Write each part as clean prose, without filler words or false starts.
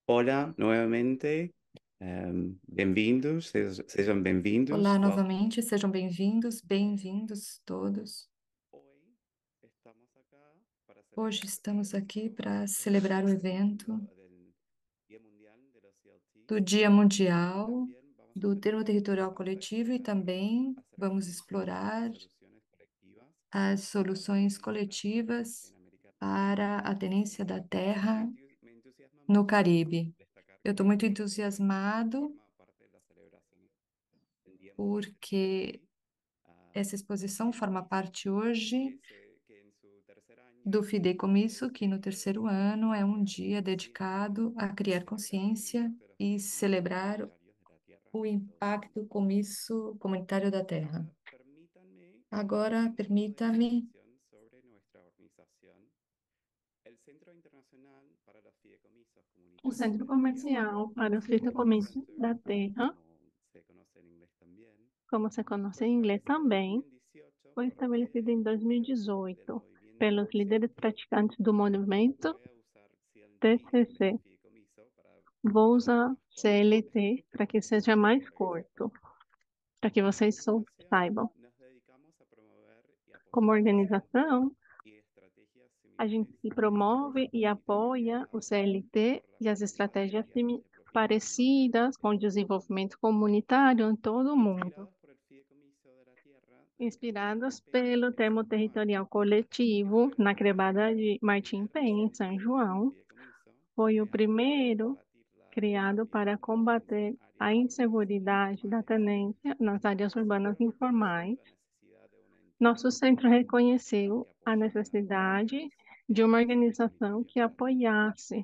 Olá, novamente. Bem-vindos, sejam Olá bem-vindos. novamente, sejam bem-vindos todos. Hoy estamos acá para Hoje celebrar estamos el aqui para celebrar o evento aniversario del Día Mundial de los CLT do Dia y Mundial también vamos a do tener Termo una Territorial sesión Coletivo e especial também vamos acerca de explorar soluciones colectivas as para la soluções tenencia de la tierra coletivas en América Latina. para a tenência da terra Me entusiasma no mucho Caribe. destacar Eu estou que muito este evento entusiasmado forma parte de la celebración del Día Mundial del porque CLT. essa exposição forma Fideicomiso, parte hoje que en su tercer año do fideicomisso, que no terceiro decide ano é um crear dia un sitio dedicado a criar para celebrar el consciência impacto de los e fideicomisos celebrar comunitarios de la tierra o en todo el mundo. impacto comisso comunitário da terra. Ahora, permítanme Agora, un poco de permita-me información sobre nuestra organización. El Centro Internacional para los Fideicomisos O Comunitarios de Centro la Tierra, Comercial para os o Fideicomissos Center, da Terra, como se conoce en inglés también, como se conoce fue em inglês establecido en também, 2018 foi por estabelecido líderes em practicantes del 2018 movimiento pelos líderes CLT. praticantes do movimento Voy a usar CLT en vez de TCC. fideicomiso Vou que sea usar más corto CLT para que y seja para mais que curto, participemos todos. para que Como vocês organización, saibam. nos dedicamos a promover y Como apoyar el CLT organização, y estrategias a gente similares se a estas, promove e y también apoia o trabajamos CLT por la e as recuperación estratégias de propiedad comunitaria parecidas com o en todo el mundo. desenvolvimento comunitário em todo o mundo. Inspirados por el Fideicomiso de la Tierra de Martín Inspirados Peña pelo en termo San Juan, territorial que coletivo fue na el Crebada de Martim primer Penha, em São centro de João, fideicomiso foi o creado para primeiro combatir la criado para inseguridad combater en a áreas urbanas inseguridade da informales. tenência nas áreas urbanas Reconoció informais. la necesidad de una Nosso entidad centro reconheceu que a apoyara necessidade los de uma fideicomisos organização comunitarios que de la tierra. apoiasse.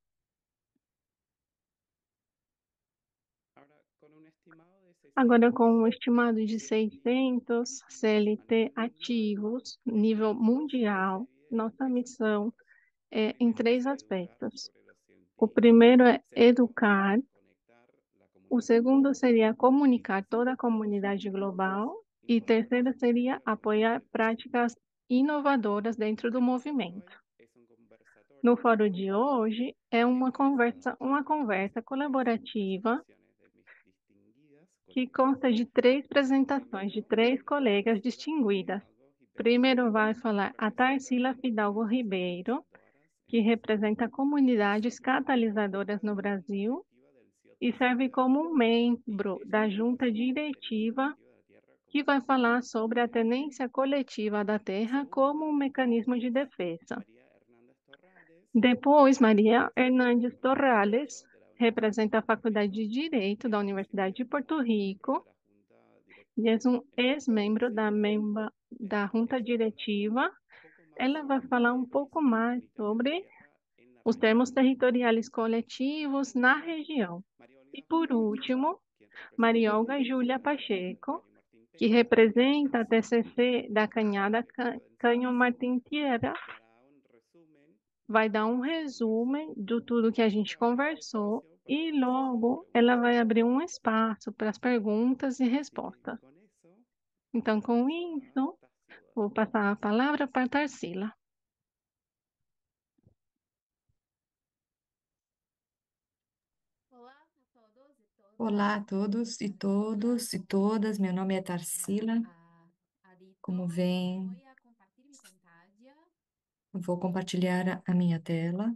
Ahora, con un estimado de Agora, com 600 um estimado de CLT 600 activos a CLT nivel mundial, ativos, nível se mundial, divide en nossa tres missão aspectos. El é em primero três es educar aspectos. sobre los O CLT. primeiro é Segundo, educar, conectar la o comunidad segundo global. seria Y comunicar toda a tercero, comunidade apoyar prácticas global, e innovadoras terceiro dentro seria de la comunidad apoiar del práticas fideicomiso. inovadoras dentro do El foro de movimento. hoy es un No conversatorio fórum de hoje é encabezado uma por conversa tres colaborativa presentaciones de mis distinguidas que colegas. consta de três apresentações de Primero, três colegas Tarsila distinguidas. Fidalgo Ribeiro, Primeiro vai falar a representa Tarsila las Fidalgo comunidades Ribeiro, catalizadoras en que Brasil representa y comunidades somos catalisadoras parte de no la junta Brasil directiva del e CLT serve Solidario. como um membro Ella da junta hablará sobre la tenencia diretiva colectiva de la tierra como que vai mecanismo falar de sobre a defensa. tenência coletiva da terra como um Segundo, mecanismo de después, defesa. María Hernández Torrales, Depois, Maria representa la Hernandes Facultad de Torrales Derecho de la Universidad de representa a Puerto Faculdade Rico de Direito y da además Universidade de Porto es miembro de Rico la Junta e é Directiva en el caso del ex-membro CLT. da junta Ella hablará diretiva. un poco más Ela vai sobre los falar um pouco fideicomisos mais comunitarios de sobre tierra en la os termos región. territoriais Y por coletivos na último, região. María E Olga por Júlia Pacheco, último, quien representa el Mariolga fideicomiso Júlia Cañada del Pacheco, Caño Martín que Peña en representa a Brasil TCC da y Canhada miembro del Canho CLT, Martim Tierra, dará un resumen de vai lo dar que um se resumo conversó de tudo que a y gente luego abrir el conversou espacio para e respuestas y logo ela preguntas. vai abrir um espaço para as perguntas e Así que respostas. con eso Então, com paso a isso, Tarsila. vou passar a palavra para a Tarsila. Olá a todos e todas. Meu nome é Tarsila. Como vem, vou compartilhar a minha tela.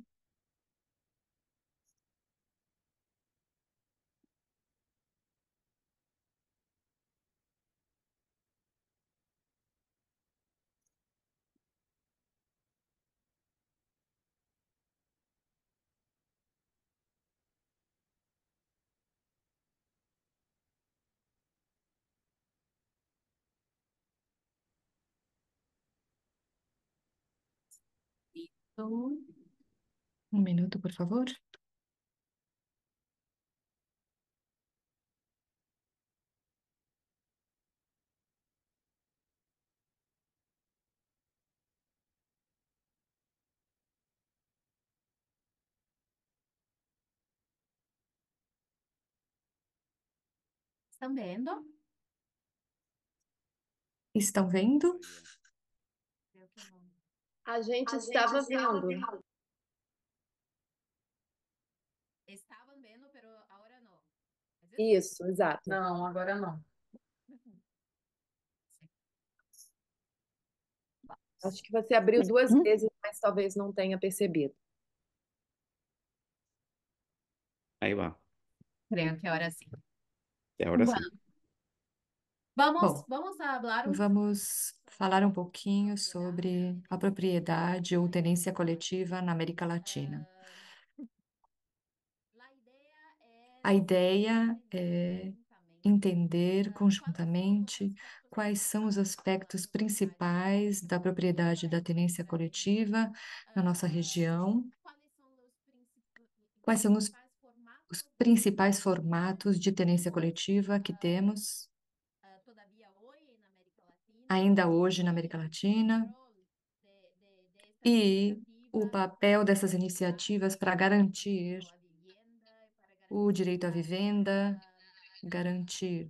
Então, um minuto, por favor. ¿Están viendo? Estão vendo? Muy bien. Creo que no. A gente estava vendo. Estavam vendo, pero agora não. Isso, exato. Não, agora não. Acho que você abriu duas vezes, mas talvez não tenha percebido. Ahí va. Creo que ahora sí. Y ahora sí. Bueno, vamos, Bom, vamos a hablar vamos falar um pouquinho sobre a propriedade ou tenência coletiva na América Latina. A ideia é entender conjuntamente quais são os aspectos principais da propriedade da tenência coletiva na nossa região, quais são os principais formatos de tenência coletiva que temos ainda hoje na América Latina e o papel dessas iniciativas para garantir o direito à vivenda, garantir.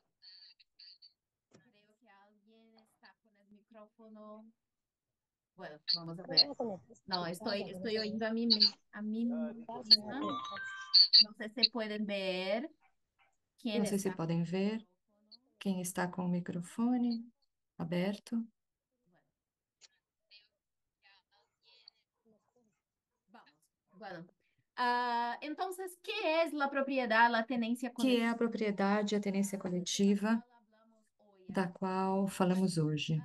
Creo que alguien está con el micrófono. Bueno, vamos a ver. No, estoy oyendo a mí misma. No sé si pueden ver quién Não sei se está con podem el ver micrófono. quem está com o microfone aberto. Vamos. Bueno. Entonces, ¿qué es la propiedad, la tenencia Que é a colectiva? propriedade e a tenência coletiva da qual falamos hoje.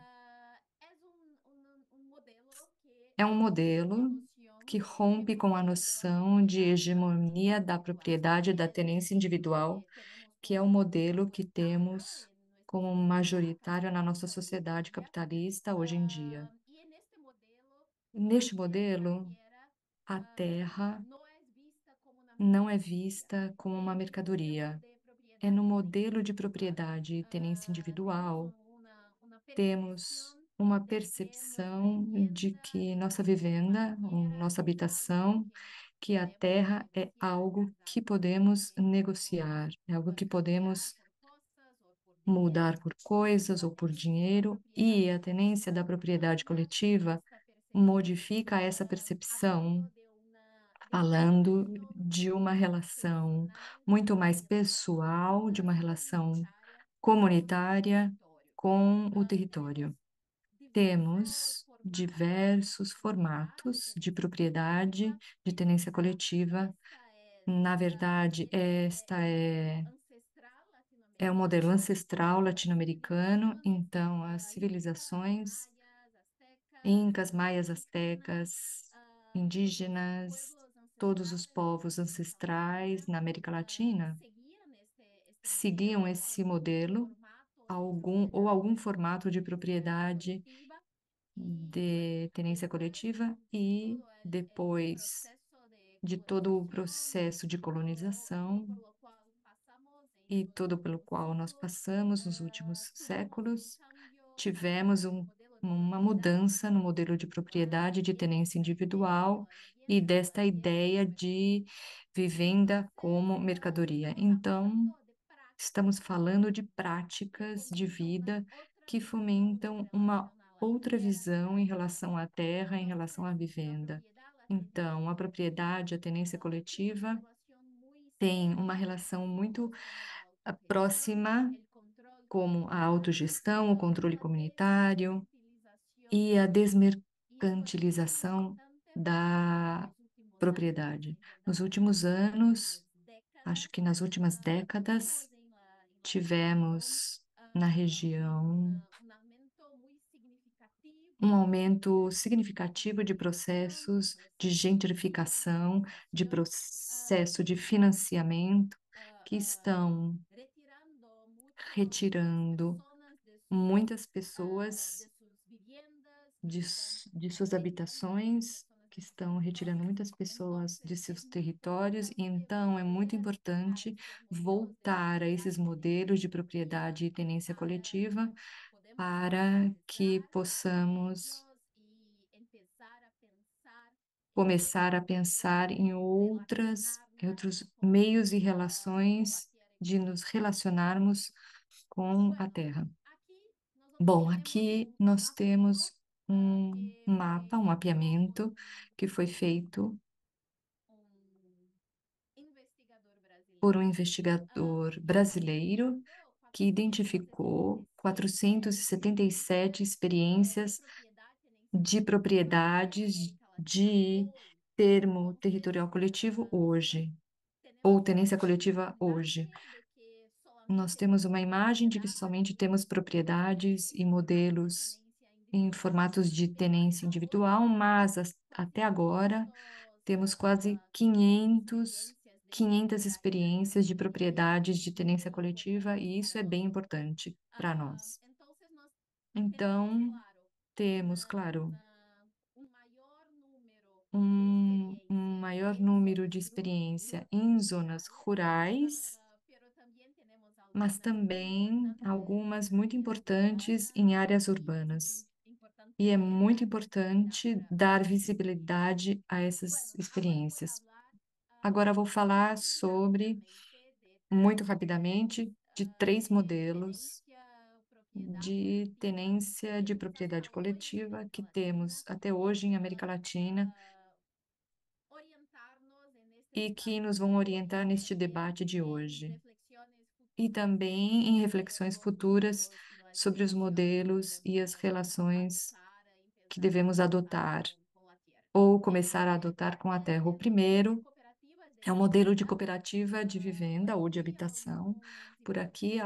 É um modelo que rompe com a noção de hegemonia da propriedade e da tenência individual, que é o modelo que temos como majoritário na nossa sociedade capitalista hoje em dia. Neste modelo, a terra não é vista como uma mercadoria. É no modelo de propriedade e tenência individual, temos uma percepção de que nossa vivenda, nossa habitação, que a terra é algo que podemos negociar, é algo que podemos mudar por coisas ou por dinheiro, e a tenência da propriedade coletiva modifica essa percepção, falando de uma relação muito mais pessoal, de uma relação comunitária com o território. Temos diversos formatos de propriedade, de tenência coletiva. Na verdade, esta é um modelo ancestral latino-americano, então as civilizações incas, maias, astecas, indígenas, todos os povos ancestrais na América Latina seguiam esse modelo, algum formato de propriedade de tenência coletiva, e depois de todo o processo de colonização e todo pelo qual nós passamos nos últimos séculos, tivemos uma mudança no modelo de propriedade de tenência individual e desta ideia de vivenda como mercadoria. Então, estamos falando de práticas de vida que fomentam uma outra visão em relação à terra, em relação à vivenda. Então, a propriedade, a tenência coletiva tem uma relação muito próxima, como a autogestão, o controle comunitário e a desmercantilização da propriedade. Nos últimos anos, acho que nas últimas décadas, tivemos na região um aumento significativo de processos de gentrificação, de processo de financiamento, que estão retirando muitas pessoas de suas habitações, que estão retirando muitas pessoas de seus territórios, e então é muito importante voltar a esses modelos de propriedade e tenência coletiva para que possamos começar a pensar em outros meios e relações de nos relacionarmos com a Terra. Bom, aqui nós temos um mapa, um mapeamento que foi feito por um investigador brasileiro que identificou 477 experiências de propriedades de termo territorial coletivo hoje, ou tenência coletiva hoje. Nós temos uma imagem de que somente temos propriedades e modelos em formatos de tenência individual, mas até agora temos quase 500 experiências de propriedades de tenência coletiva, e isso é bem importante para nós. Então, temos, claro, um maior número de experiência em zonas rurais, mas também algumas muito importantes em áreas urbanas. E é muito importante dar visibilidade a essas experiências. Agora vou falar sobre, muito rapidamente, de 3 modelos de tenência de propriedade coletiva que temos até hoje em América Latina e que nos vão orientar neste debate de hoje. E também em reflexões futuras sobre os modelos e as relações que devemos adotar ou começar a adotar com a terra. O primeiro é o modelo de cooperativa de vivenda ou de habitação. Por aqui,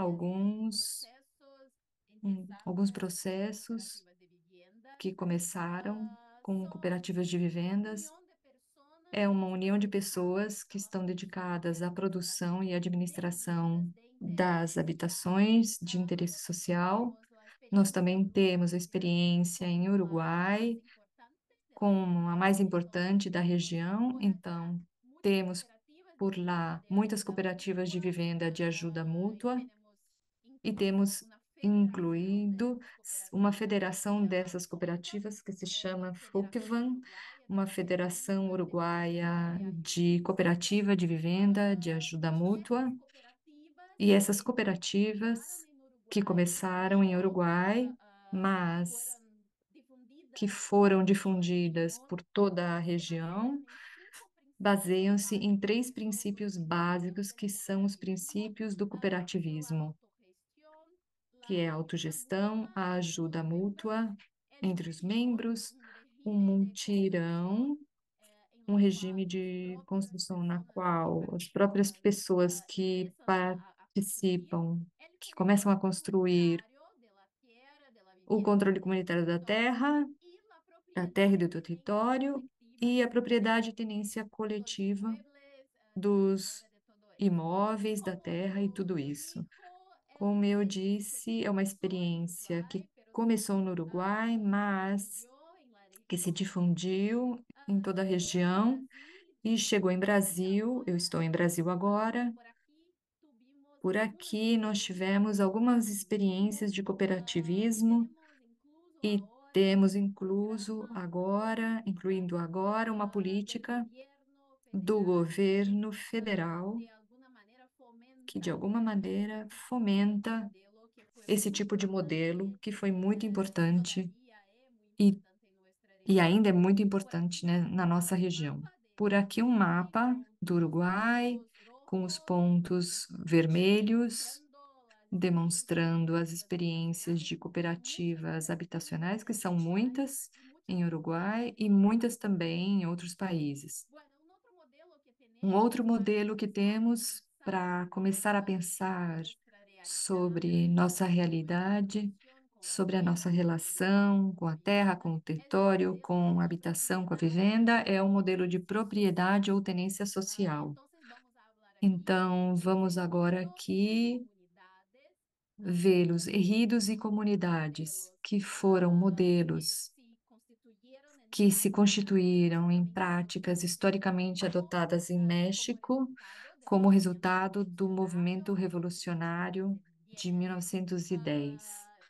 alguns processos que começaram com cooperativas de vivendas. É uma união de pessoas que estão dedicadas à produção e administração das habitações de interesse social. Nós também temos a experiência em Uruguai, como a mais importante da região. Então, temos por lá muitas cooperativas de vivenda de ajuda mútua e temos incluído uma federação dessas cooperativas que se chama FUCVAN, uma federação uruguaia de cooperativa de vivenda de ajuda mútua. E essas cooperativas que começaram em Uruguai, mas que foram difundidas por toda a região, baseiam-se em 3 princípios básicos, que são os princípios do cooperativismo, que é a autogestão, a ajuda mútua entre os membros, um multirão, um regime de construção na qual as próprias pessoas que participam, que começam a construir o controle comunitário da terra e do território, e a propriedade e tenência coletiva dos imóveis, da terra e tudo isso. Como eu disse, é uma experiência que começou no Uruguai, mas que se difundiu em toda a região e chegou em Brasil. Eu estou em Brasil agora. Por aqui nós tivemos algumas experiências de cooperativismo e temos incluindo agora uma política do governo federal que de alguma maneira fomenta esse tipo de modelo que foi muito importante e ainda é muito importante, né, na nossa região. Por aqui um mapa do Uruguai com os pontos vermelhos demonstrando as experiências de cooperativas habitacionais, que são muitas em Uruguai e muitas também em outros países. Um outro modelo que temos para começar a pensar sobre nossa realidade, sobre a nossa relação com a terra, com o território, com a habitação, com a vivenda, é o modelo de propriedade ou tenência social. Então, vamos agora aqui vê-los, erridos e comunidades, que foram modelos que se constituíram em práticas historicamente adotadas em México como resultado do movimento revolucionário de 1910.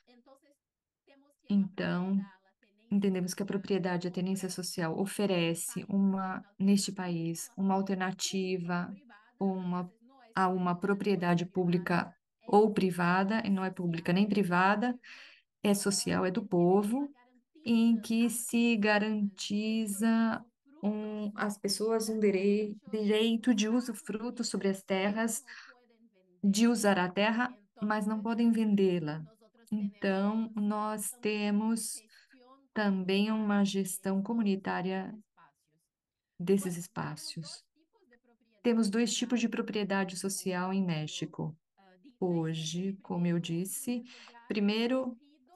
Então, entendemos que a propriedade, a tenência social oferece neste país, uma alternativa a uma propriedade pública ou privada, e não é pública nem privada, é social, é do povo, em que se garantiza as pessoas direito de usufruto sobre as terras, de usar a terra, mas não podem vendê-la. Então, nós temos também uma gestão comunitária desses espaços. Temos dois tipos de propriedade social em México. Hoje, como eu disse, primeiro,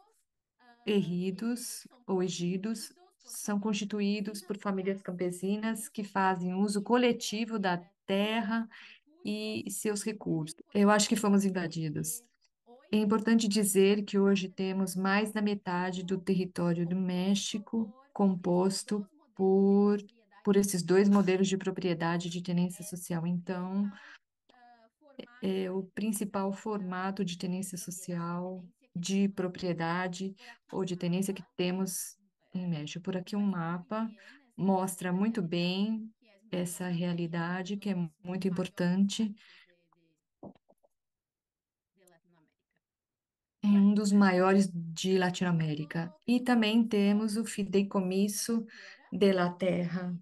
ejidos são constituídos por famílias campesinas que fazem uso coletivo da terra e seus recursos. Eu acho que fomos invadidos. É importante dizer que hoje temos mais da metade do território do México composto por esses dois modelos de propriedade de tenência social. Então, é o principal formato de tenência social, de propriedade ou de tenência que temos em México. Por aqui um mapa mostra muito bem essa realidade que é muito importante. É um dos maiores de Latinoamérica. E também temos o Fideicomisso de la Terra,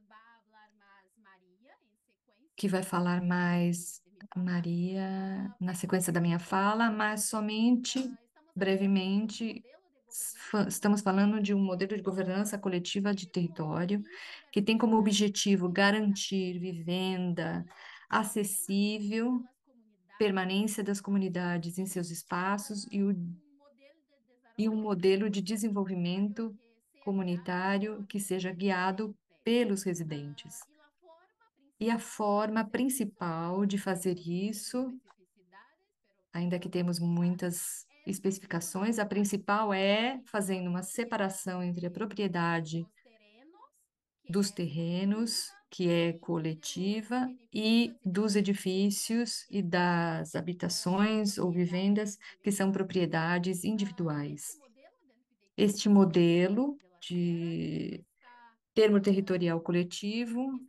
que vai falar mais Maria na sequência da minha fala, mas somente brevemente estamos falando de um modelo de governança coletiva de território que tem como objetivo garantir vivenda acessível, permanência das comunidades em seus espaços e um modelo de desenvolvimento comunitário que seja guiado pelos residentes. E a forma principal de fazer isso, ainda que temos muitas especificações, a principal é fazendo uma separação entre a propriedade dos terrenos, que é coletiva, e dos edifícios e das habitações ou vivendas, que são propriedades individuais. Este modelo de termo territorial coletivo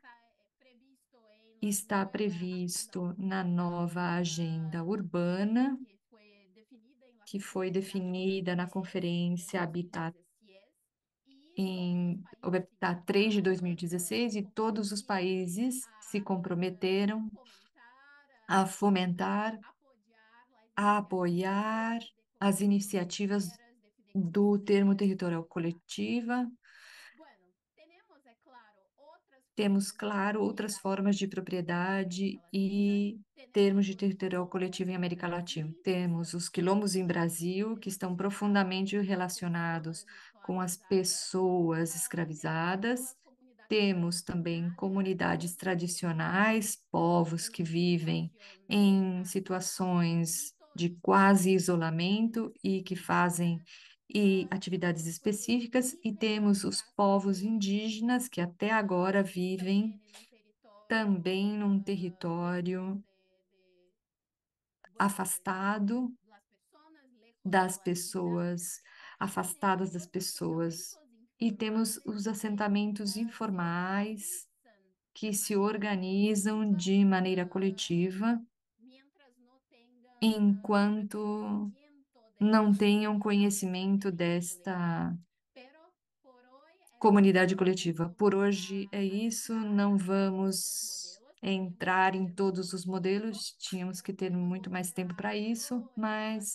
está previsto na nova agenda urbana, que foi definida na Conferência Habitat 3 de 2016, e todos os países se comprometeram a fomentar, a apoiar as iniciativas do termo territorial coletiva. Temos, claro, outras formas de propriedade e termos de territorial coletivo em América Latina. Temos os quilombos em Brasil, que estão profundamente relacionados com as pessoas escravizadas. Temos também comunidades tradicionais, povos que vivem em situações de quase isolamento e que fazem atividades específicas, e temos os povos indígenas que até agora vivem também num território afastado das pessoas, afastadas das pessoas. E temos os assentamentos informais que se organizam de maneira coletiva enquanto não tenham conhecimento desta comunidade coletiva. Por hoje é isso, não vamos entrar em todos os modelos, tínhamos que ter muito mais tempo para isso, mas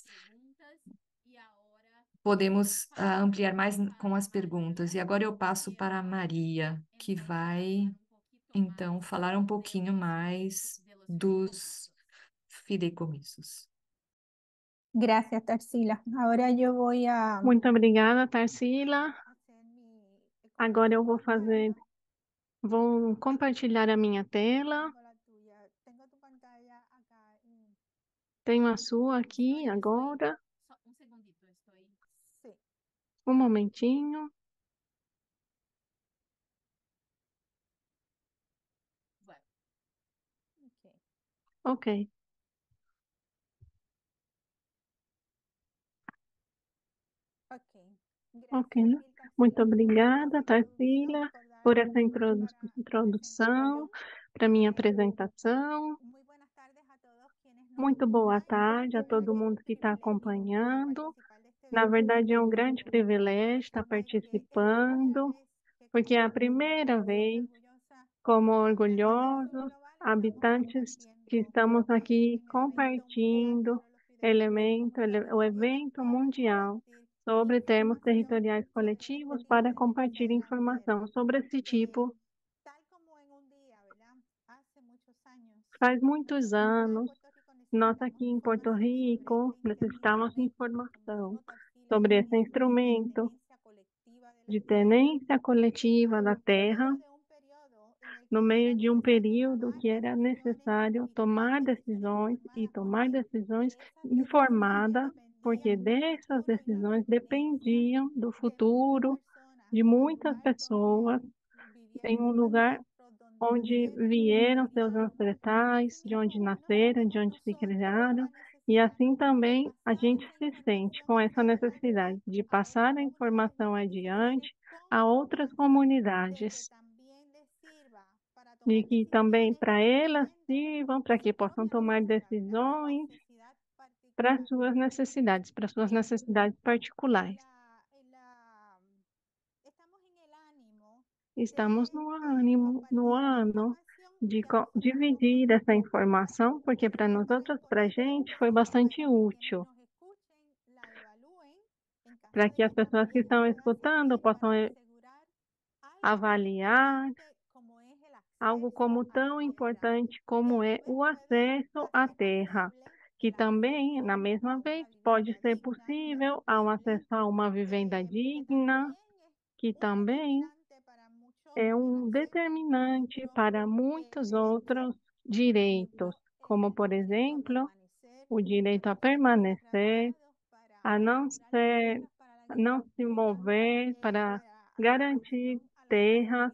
podemos ampliar mais com as perguntas. E agora eu passo para a Maria, que vai, então, falar um pouquinho mais dos fideicomissos. Gracias, Tarsila. Ahora yo voy a Muito obrigada, Tarsila. hacer mi Agora eu vou computadora. vou compartilhar a minha tela. Tengo la tuya. Tengo tu pantalla acá en... Tenho a sua aqui agora. Sí. Um momentinho. Ok. Ok. Ok. Ok. Gracias, Tarsila, Muito por obrigada, esta Tarsila, introducción, por dar essa para mi introdução presentación. para minha apresentação. Muy buenas tardes a todos quienes nos Muito boa acompañan. tarde a Es un todo mundo que está privilegio acompanhando. participar de este Na evento. verdade, é um grande privilégio estar Comentarles que esta es la primera participando. vez que porque é a primeira vez, como orgulhosos habitantes, que estamos aqui compartilhando o evento mundial sobre termos territoriais coletivos para compartilhar informação sobre esse tipo. Faz muitos anos, nós aqui em Porto Rico necessitamos de informação sobre esse instrumento de tenência coletiva da terra, no meio de um período que era necessário tomar decisões informadas, porque dessas decisões dependiam do futuro de muitas pessoas em um lugar onde vieram seus ancestrais, de onde nasceram, de onde se criaram, e assim também a gente se sente com essa necessidade de passar a informação adiante a outras comunidades, e que também para elas sirvam, para que possam tomar decisões para suas necessidades particulares. Estamos no ano de dividir essa informação, porque para nós outros, para a gente, foi bastante útil, para que as pessoas que estão escutando possam avaliar algo como tão importante como é o acesso à terra, que também, na mesma vez, pode ser possível ao acesso a uma vivenda digna, que também é um determinante para muitos outros direitos, como, por exemplo, o direito a permanecer, a não se mover, para garantir terra,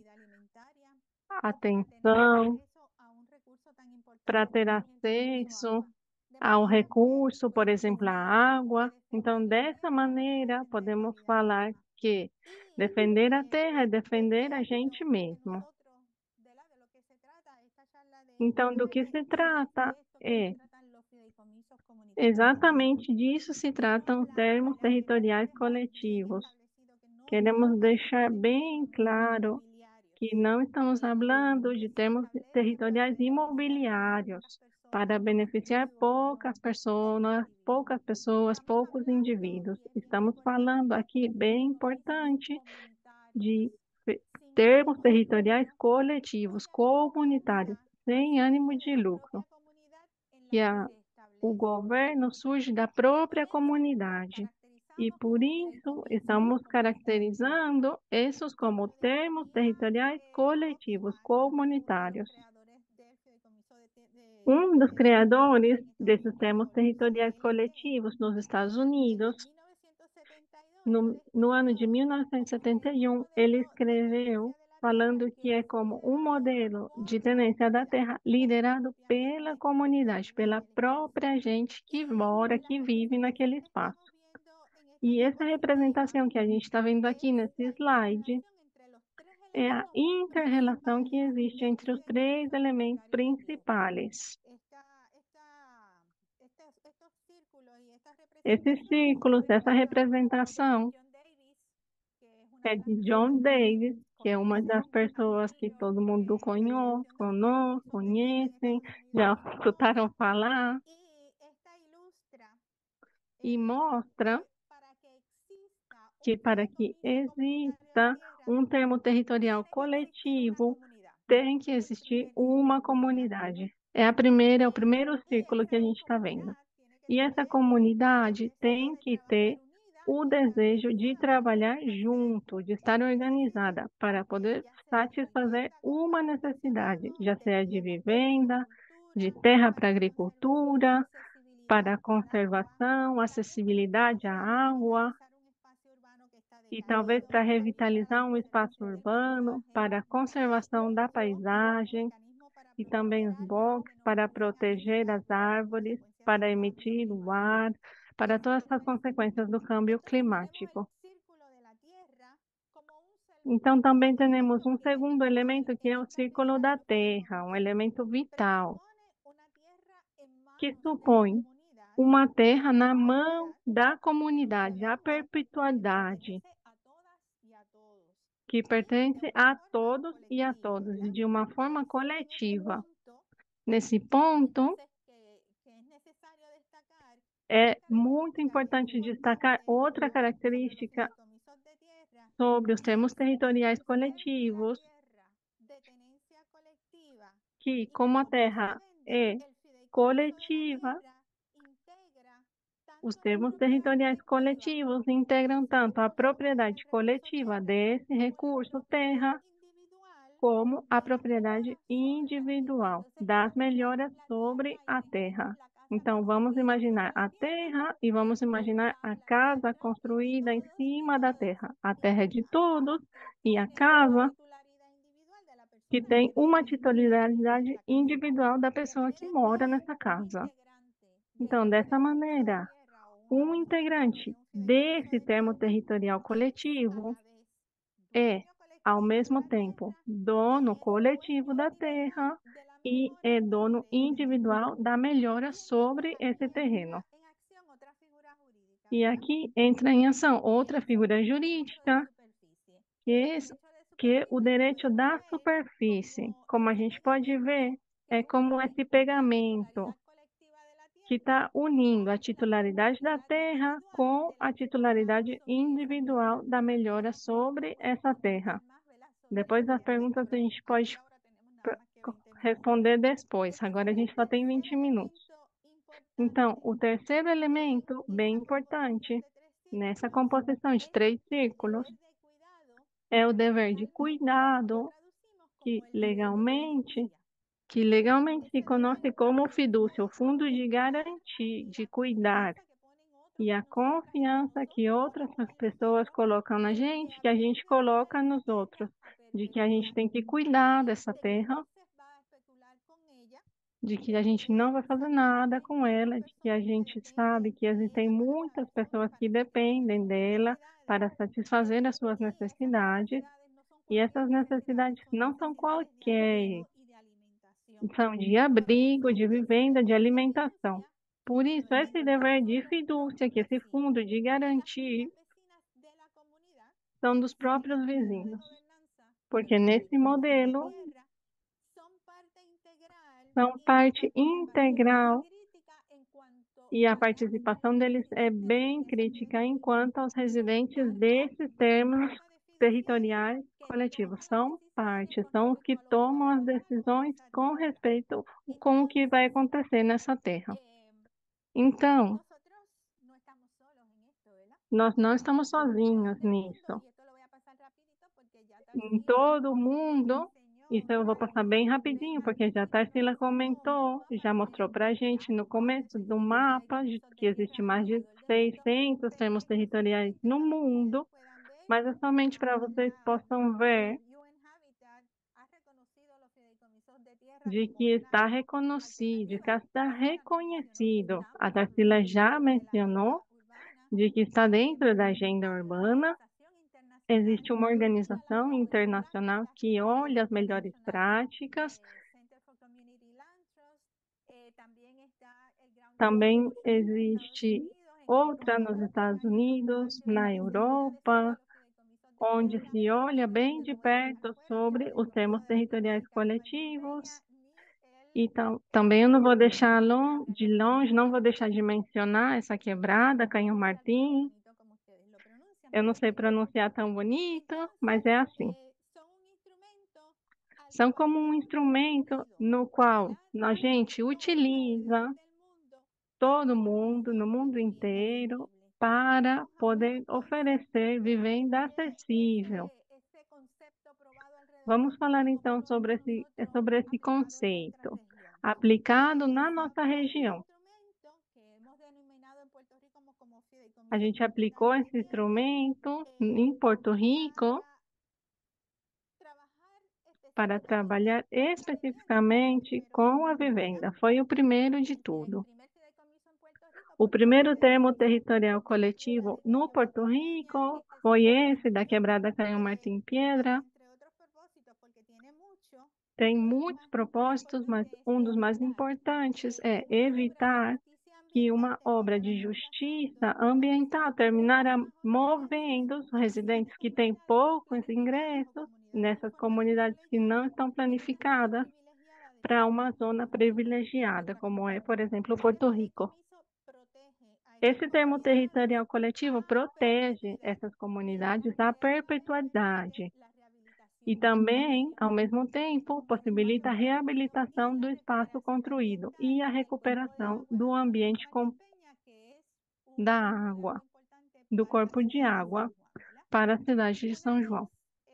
atenção, para ter acesso ao recurso, por exemplo, a água. Então, dessa maneira, podemos falar que defender a terra é defender a gente mesmo. Então, do que se trata é exatamente disso se tratam os termos territoriais coletivos. Queremos deixar bem claro que não estamos falando de termos territoriais imobiliários para beneficiar poucas pessoas, poucos indivíduos. Estamos falando aqui, bem importante, de termos territoriais coletivos, comunitários, sem ânimo de lucro. E o governo surge da própria comunidade. E por isso estamos caracterizando esses como termos territoriais coletivos, comunitários. Um dos criadores desses termos territoriais coletivos nos Estados Unidos, no ano de 1971, ele escreveu falando que é como um modelo de tenência da terra liderado pela comunidade, pela própria gente que mora, que vive naquele espaço. E essa representação que a gente está vendo aqui nesse slide é a inter-relação que existe entre os três elementos principais. Esses círculos, essa representação é de John Davis, que é uma das pessoas que todo mundo conhecem, já escutaram falar, e mostra que para que exista um termo territorial coletivo, tem que existir uma comunidade. É o primeiro círculo que a gente está vendo. E essa comunidade tem que ter o desejo de trabalhar junto, de estar organizada, para poder satisfazer uma necessidade, já seja de vivenda, de terra para agricultura, para conservação, acessibilidade à água, e talvez para revitalizar um espaço urbano, para a conservação da paisagem, e também os bosques para proteger as árvores, para emitir o ar, para todas as consequências do câmbio climático. Então, também temos um segundo elemento, que é o círculo da terra, um elemento vital, que supõe uma terra na mão da comunidade, a perpetuidade, que pertence a todos e a todas, e de uma forma coletiva. Nesse ponto, é muito importante destacar outra característica sobre os termos territoriais coletivos, que, como a terra é coletiva, os termos territoriais coletivos integram tanto a propriedade coletiva desse recurso terra, como a propriedade individual das melhoras sobre a terra. Então, vamos imaginar a terra e vamos imaginar a casa construída em cima da terra. A terra é de todos e a casa que tem uma titularidade individual da pessoa que mora nessa casa. Então, dessa maneira, um integrante desse termo territorial coletivo é, ao mesmo tempo, dono coletivo da terra e é dono individual da melhora sobre esse terreno. E aqui entra em ação outra figura jurídica, que é o direito da superfície. Como a gente pode ver, é como esse pegamento que está unindo a titularidade da terra com a titularidade individual da melhora sobre essa terra. Depois das perguntas a gente pode responder depois. Agora a gente só tem 20 minutos. Então, o terceiro elemento, bem importante, nessa composição de 3 círculos, é o dever de cuidado, que legalmente se conhece como fidúcia, o fundo de garantir, de cuidar, e a confiança que outras pessoas colocam na gente, que a gente coloca nos outros, de que a gente tem que cuidar dessa terra, de que a gente não vai fazer nada com ela, de que a gente sabe que existem muitas pessoas que dependem dela para satisfazer as suas necessidades, e essas necessidades não são qualquer, são de abrigo, de vivenda, de alimentação. Por isso, esse dever de fidúcia, que esse fundo de garantir, são dos próprios vizinhos. Porque nesse modelo, são parte integral e a participação deles é bem crítica enquanto aos residentes desses termos territoriais coletivos. São parte, são os que tomam as decisões com respeito com o que vai acontecer nessa terra. Então, nós não estamos sozinhos nisso. Em todo o mundo, isso eu vou passar bem rapidinho, porque já a Tarsila comentou, já mostrou para a gente no começo do mapa que existe mais de 600 termos territoriais no mundo, mas é somente para vocês possam ver de que está reconhecido, de que está reconhecido. A Tarsila já mencionou de que está dentro da agenda urbana. Existe uma organização internacional que olha as melhores práticas. Também existe outra nos Estados Unidos, na Europa, onde se olha bem de perto sobre os termos territoriais coletivos. Então, também eu não vou deixar de longe, não vou deixar de mencionar essa quebrada, Canhão Martim. Eu não sei pronunciar tão bonito, mas é assim. São como um instrumento no qual a gente utiliza, todo mundo, no mundo inteiro, para poder oferecer vivenda acessível. Vamos falar então sobre esse conceito aplicado na nossa região. A gente aplicou esse instrumento em Porto Rico para trabalhar especificamente com a vivenda. Foi o primeiro de tudo. O primeiro termo territorial coletivo no Porto Rico foi esse da quebrada Canhão Martim Piedra. Tem muitos propósitos, mas um dos mais importantes é evitar que uma obra de justiça ambiental terminará movendo os residentes que têm poucos ingressos nessas comunidades que não estão planificadas para uma zona privilegiada, como é, por exemplo, Porto Rico. Esse termo territorial coletivo protege essas comunidades à perpetuidade e também, ao mesmo tempo, possibilita a reabilitação do espaço construído e a recuperação do ambiente da água, do corpo de água para a cidade de São João.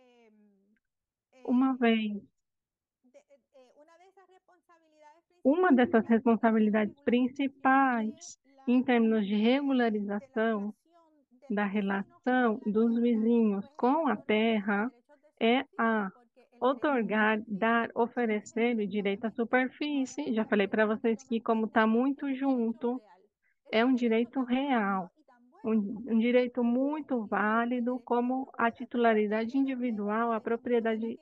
Uma dessas responsabilidades principais em termos de regularização da relação dos vizinhos com a terra é a outorgar, dar, oferecer o direito à superfície. Já falei para vocês que, como está muito junto, é um direito real, um direito muito válido, como a titularidade individual, a propriedade.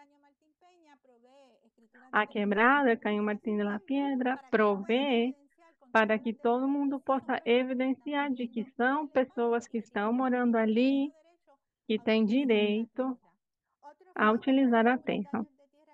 A quebrada, Canho Martín de la Piedra, provê para que todo mundo possa evidenciar de que são pessoas que estão morando ali, que têm direito a utilizar a terra.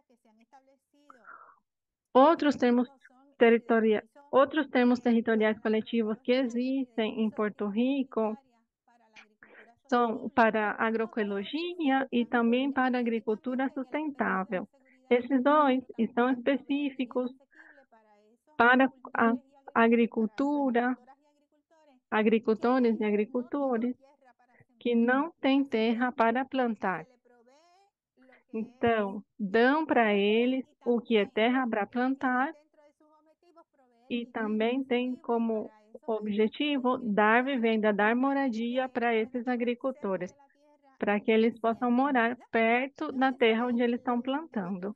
Outros termos territoriais coletivos que existem em Porto Rico são para a agroecologia e também para a agricultura sustentável. Esses dois estão específicos para a agricultura, agricultores e agricultores que não têm terra para plantar. Então, dão para eles o que é terra para plantar e também tem como objetivo dar vivenda, dar moradia para esses agricultores, para que eles possam morar perto da terra onde eles estão plantando.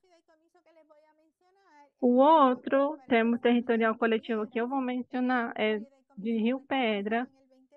O outro termo territorial coletivo que eu vou mencionar é de Rio Pedras.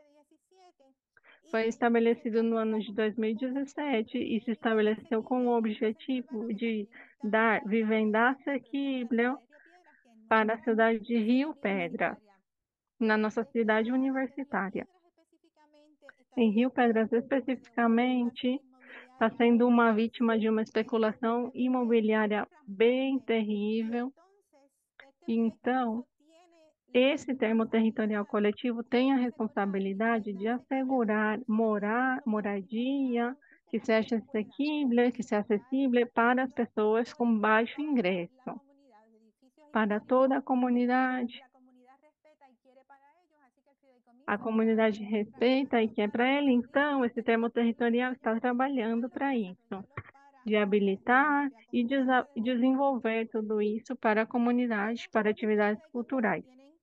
Foi estabelecido no ano de 2017 e se estabeleceu com o objetivo de dar vivenda assequível para a cidade de Rio Pedras, na nossa cidade universitária. Em Rio Pedras, especificamente, está sendo uma vítima de uma especulação imobiliária bem terrível. Então, esse termo territorial coletivo tem a responsabilidade de assegurar moradia que seja acessível para as pessoas com baixo ingresso, para toda a comunidade. A comunidade respeita e quer para ele, então, esse termo territorial está trabalhando para isso, de habilitar e desenvolver tudo isso para a comunidade, para atividades culturais.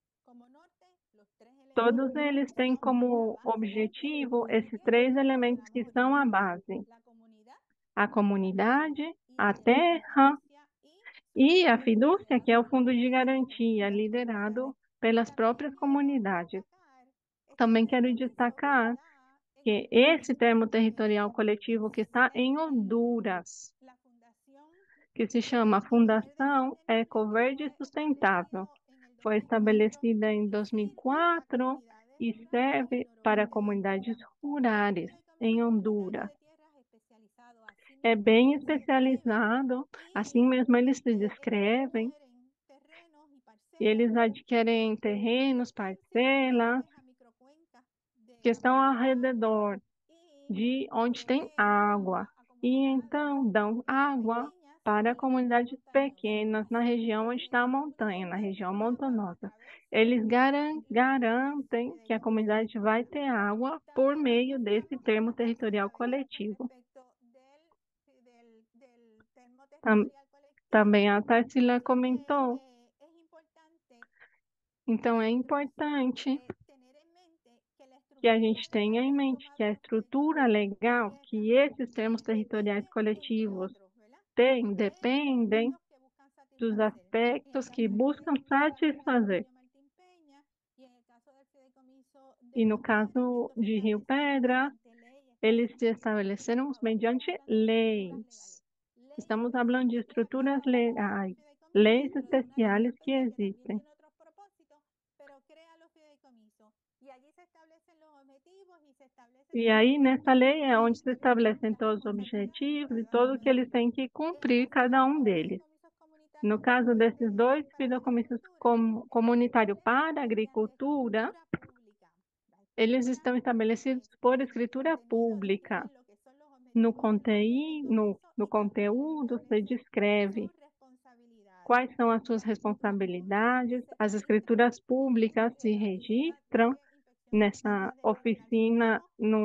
Todos eles têm como objetivo esses três elementos que são a base: a comunidade, a terra e a fidúcia, que é o fundo de garantia, liderado pelas próprias comunidades. Também quero destacar que esse termo territorial coletivo que está em Honduras, que se chama Fundação Ecoverde Sustentável, foi estabelecida em 2004 e serve para comunidades rurais em Honduras. É bem especializado, assim mesmo eles se descrevem. Eles adquirem terrenos, parcelas, que estão ao redor de onde tem água. E então dão água para comunidades pequenas na região onde está a montanha, na região montanhosa. Eles garantem que a comunidade vai ter água por meio desse termo territorial coletivo. Também a Tarsila comentou. Então, é importante que a gente tenha em mente que a estrutura legal que esses termos territoriais coletivos têm dependem dos aspectos que buscam satisfazer. E no caso de Rio Pedras, eles se estabeleceram mediante leis. Estamos falando de estruturas legais, leis especiais que existem. E aí, nessa lei, é onde se estabelecem todos os objetivos e tudo que eles têm que cumprir, cada um deles. No caso desses dois fideicomissos comunitários para a agricultura, eles estão estabelecidos por escritura pública. No conteúdo, se descreve quais são as suas responsabilidades. As escrituras públicas se registram nessa oficina,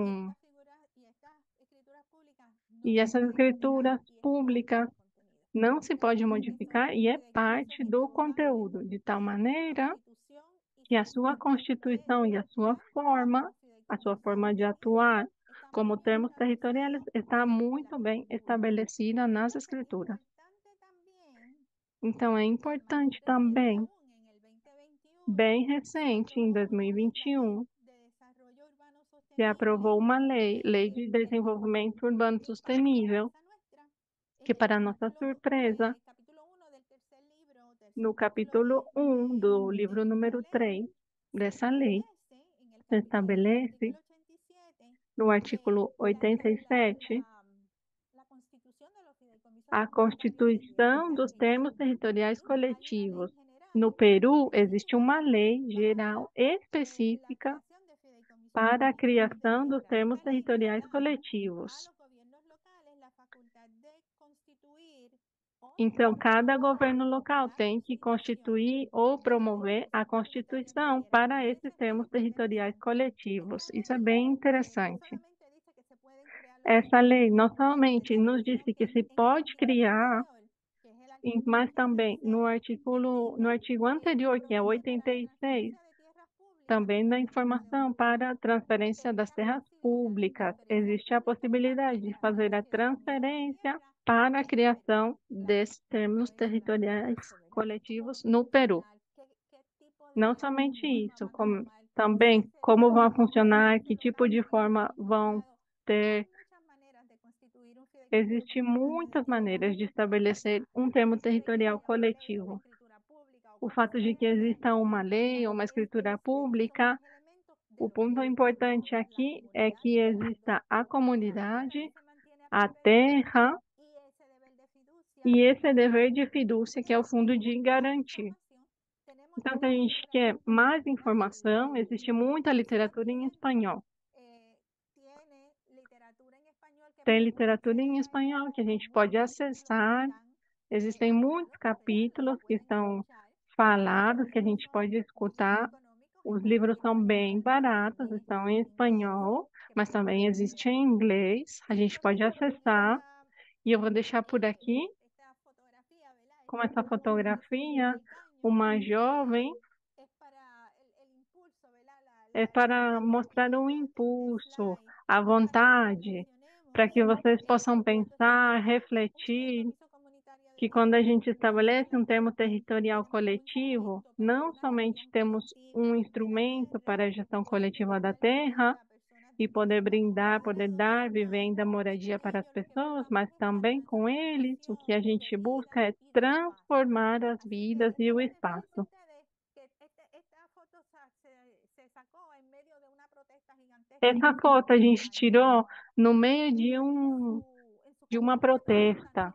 e essas escrituras públicas não se pode modificar e é parte do conteúdo, de tal maneira que a sua constituição e a sua forma de atuar como termos territoriais está muito bem estabelecida nas escrituras. Então, é importante também, bem recente, em 2021, se aprovou uma Lei de Desenvolvimento Urbano Sustentável, que, para nossa surpresa, no capítulo 1 do livro número 3 dessa lei, se estabelece, no artigo 87, a constituição dos termos territoriais coletivos. No Peru, existe uma lei geral específica para a criação dos termos territoriais coletivos. Então, cada governo local tem que constituir ou promover a constituição para esses termos territoriais coletivos. Isso é bem interessante. Essa lei não somente nos disse que se pode criar, mas também no artigo anterior, que é 86, também da informação para a transferência das terras públicas. Existe a possibilidade de fazer a transferência para a criação desses termos territoriais coletivos no Peru. Não somente isso, também como vão funcionar, que tipo de forma vão ter. Existem muitas maneiras de estabelecer um termo territorial coletivo. O fato de que exista uma lei ou uma escritura pública, o ponto importante aqui é que exista a comunidade, a terra e esse dever de fidúcia, que é o fundo de garantir. Então, se a gente quer mais informação, existe muita literatura em espanhol. Tem literatura em espanhol que a gente pode acessar. Existem muitos capítulos que estão falados, que a gente pode escutar. Os livros são bem baratos, estão em espanhol, mas também existe em inglês. A gente pode acessar. E eu vou deixar por aqui, com essa fotografia, uma jovem. É para mostrar um impulso, a vontade, para que vocês possam pensar, refletir, que quando a gente estabelece um termo territorial coletivo, não somente temos um instrumento para a gestão coletiva da terra e poder brindar, poder dar vivenda, moradia para as pessoas, mas também com eles o que a gente busca é transformar as vidas e o espaço. Essa foto a gente tirou no meio de uma protesta.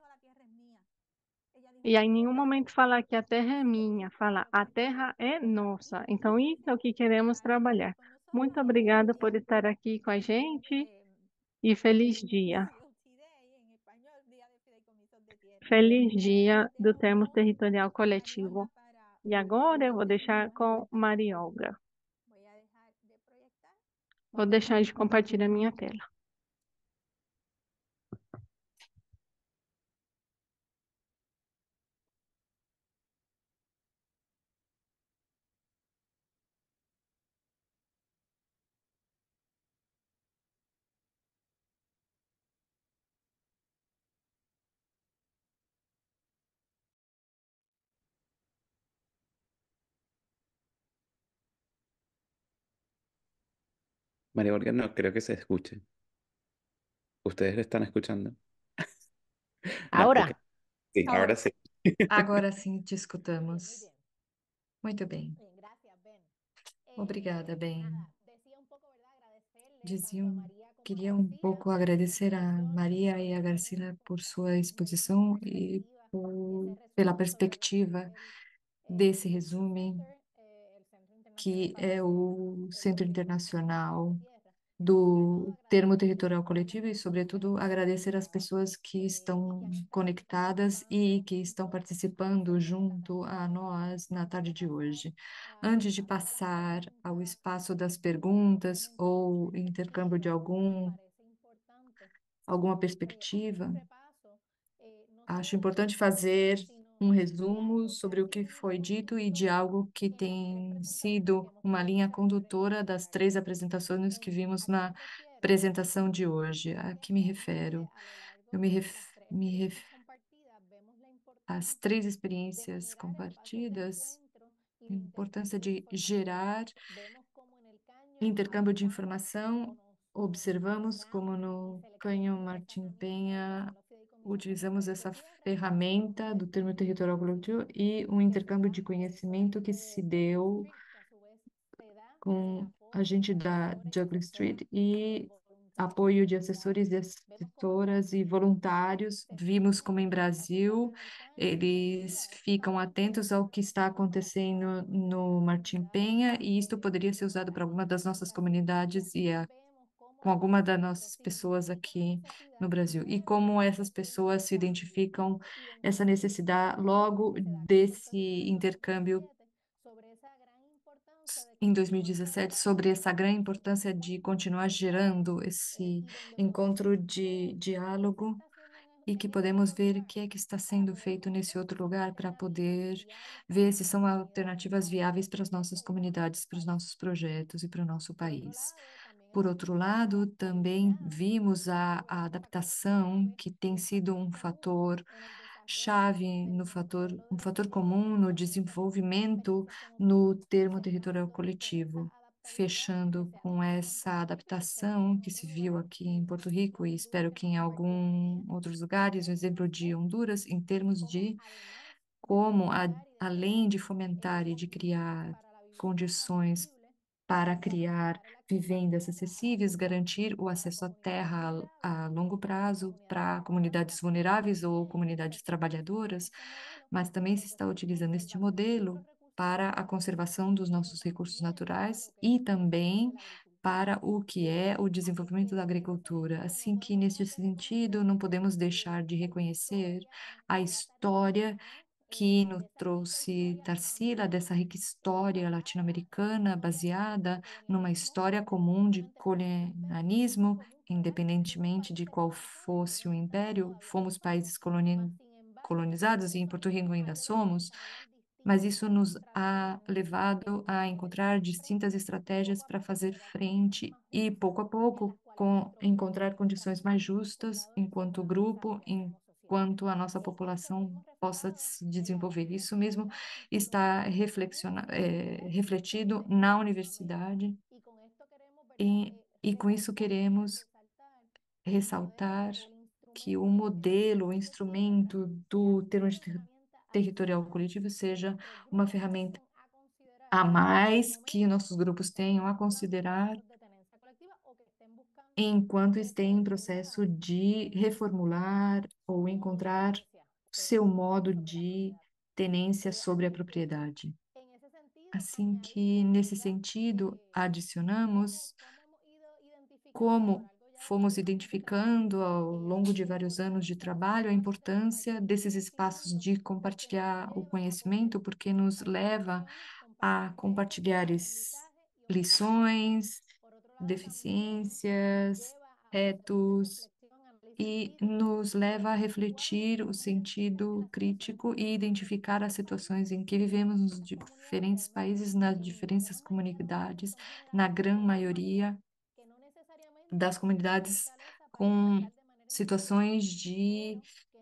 E aí, em nenhum momento falar que a terra é minha, fala a terra é nossa. Então, isso é o que queremos trabalhar. Muito obrigada por estar aqui com a gente e feliz dia. Feliz dia do termo territorial coletivo. E agora eu vou deixar com Mariolga. Vou deixar de compartilhar minha tela. María Olga, no creo que se escuche. ¿Ustedes lo están escuchando? No, porque Ahora, sí, ahora sí. Agora sim, te escutamos. Muito bem. Obrigada, Ben. queria um pouco agradecer a Maria e a Garcila por sua exposição e pela perspectiva desse resumo, que é o Centro Internacional do Termo Territorial Coletivo, e, sobretudo, agradecer as pessoas que estão conectadas e que estão participando junto a nós na tarde de hoje. Antes de passar ao espaço das perguntas ou intercâmbio de alguma perspectiva, acho importante fazer um resumo sobre o que foi dito e de algo que tem sido uma linha condutora das três apresentações que vimos na apresentação de hoje. A que me refiro? Eu me ref... As três experiências compartidas, a importância de gerar intercâmbio de informação. Observamos como no Canhão Martim Penha utilizamos essa ferramenta do termo territorial coletivo e um intercâmbio de conhecimento que se deu com a gente da Juggling Street e apoio de assessores e assessoras e voluntários. Vimos como em Brasil eles ficam atentos ao que está acontecendo no Martim Penha, e isto poderia ser usado para alguma das nossas comunidades com alguma das nossas pessoas aqui no Brasil. E como essas pessoas se identificam essa necessidade logo desse intercâmbio em 2017, sobre essa grande importância de continuar gerando esse encontro de diálogo, e que podemos ver o que é que está sendo feito nesse outro lugar para poder ver se são alternativas viáveis para as nossas comunidades, para os nossos projetos e para o nosso país. Por outro lado, também vimos a adaptação, que tem sido um fator chave, um fator comum no desenvolvimento no termo territorial coletivo, fechando com essa adaptação que se viu aqui em Porto Rico e espero que em alguns outros lugares, o exemplo de Honduras, em termos de como, além de fomentar e de criar condições para criar vivendas acessíveis, garantir o acesso à terra a longo prazo para comunidades vulneráveis ou comunidades trabalhadoras, mas também se está utilizando este modelo para a conservação dos nossos recursos naturais e também para o que é o desenvolvimento da agricultura. Assim que, neste sentido, não podemos deixar de reconhecer a história que nos trouxe Tarsila, dessa rica história latino-americana baseada numa história comum de colonialismo, independentemente de qual fosse o império. Fomos países colonizados e em Porto Rico ainda somos, mas isso nos ha levado a encontrar distintas estratégias para fazer frente e, pouco a pouco, encontrar condições mais justas enquanto grupo, enquanto a nossa população possa se desenvolver. Isso mesmo está refletido na universidade, e com isso queremos ressaltar que o modelo, o instrumento do termo territorial coletivo seja uma ferramenta a mais que nossos grupos tenham a considerar enquanto estejam em processo de reformular ou encontrar seu modo de tenência sobre a propriedade. Assim que, nesse sentido, adicionamos como fomos identificando ao longo de vários anos de trabalho a importância desses espaços de compartilhar o conhecimento, porque nos leva a compartilhar lições, deficiências, retos, e nos leva a refletir o sentido crítico e identificar as situações em que vivemos nos diferentes países, nas diferentes comunidades, na grande maioria das comunidades com situações de.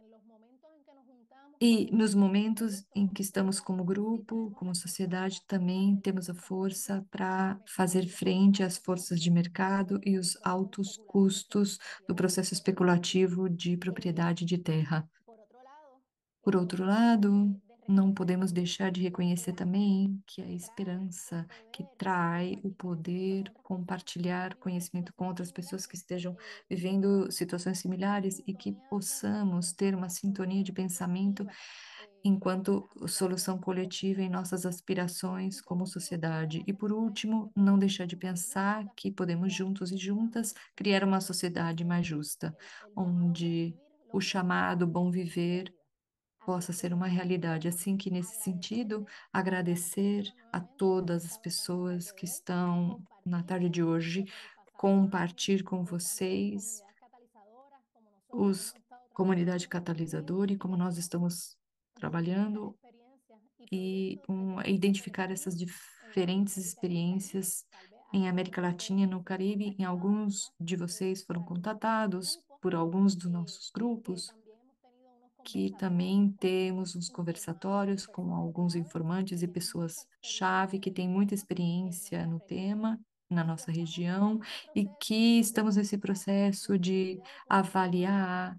E nos momentos em que estamos como grupo, como sociedade, também temos a força para fazer frente às forças de mercado e os altos custos do processo especulativo de propriedade de terra. Por outro lado, não podemos deixar de reconhecer também que a esperança que traz o poder compartilhar conhecimento com outras pessoas que estejam vivendo situações similares e que possamos ter uma sintonia de pensamento enquanto solução coletiva em nossas aspirações como sociedade. E por último, não deixar de pensar que podemos juntos e juntas criar uma sociedade mais justa, onde o chamado bom viver possa ser uma realidade. Assim que, nesse sentido, agradecer a todas as pessoas que estão na tarde de hoje, compartilhar com vocês os comunidade catalisadora e como nós estamos trabalhando e identificar essas diferentes experiências em América Latina e no Caribe. Em alguns de vocês foram contatados por alguns dos nossos grupos que também temos uns conversatórios com alguns informantes e pessoas-chave que têm muita experiência no tema, na nossa região, e que estamos nesse processo de avaliar,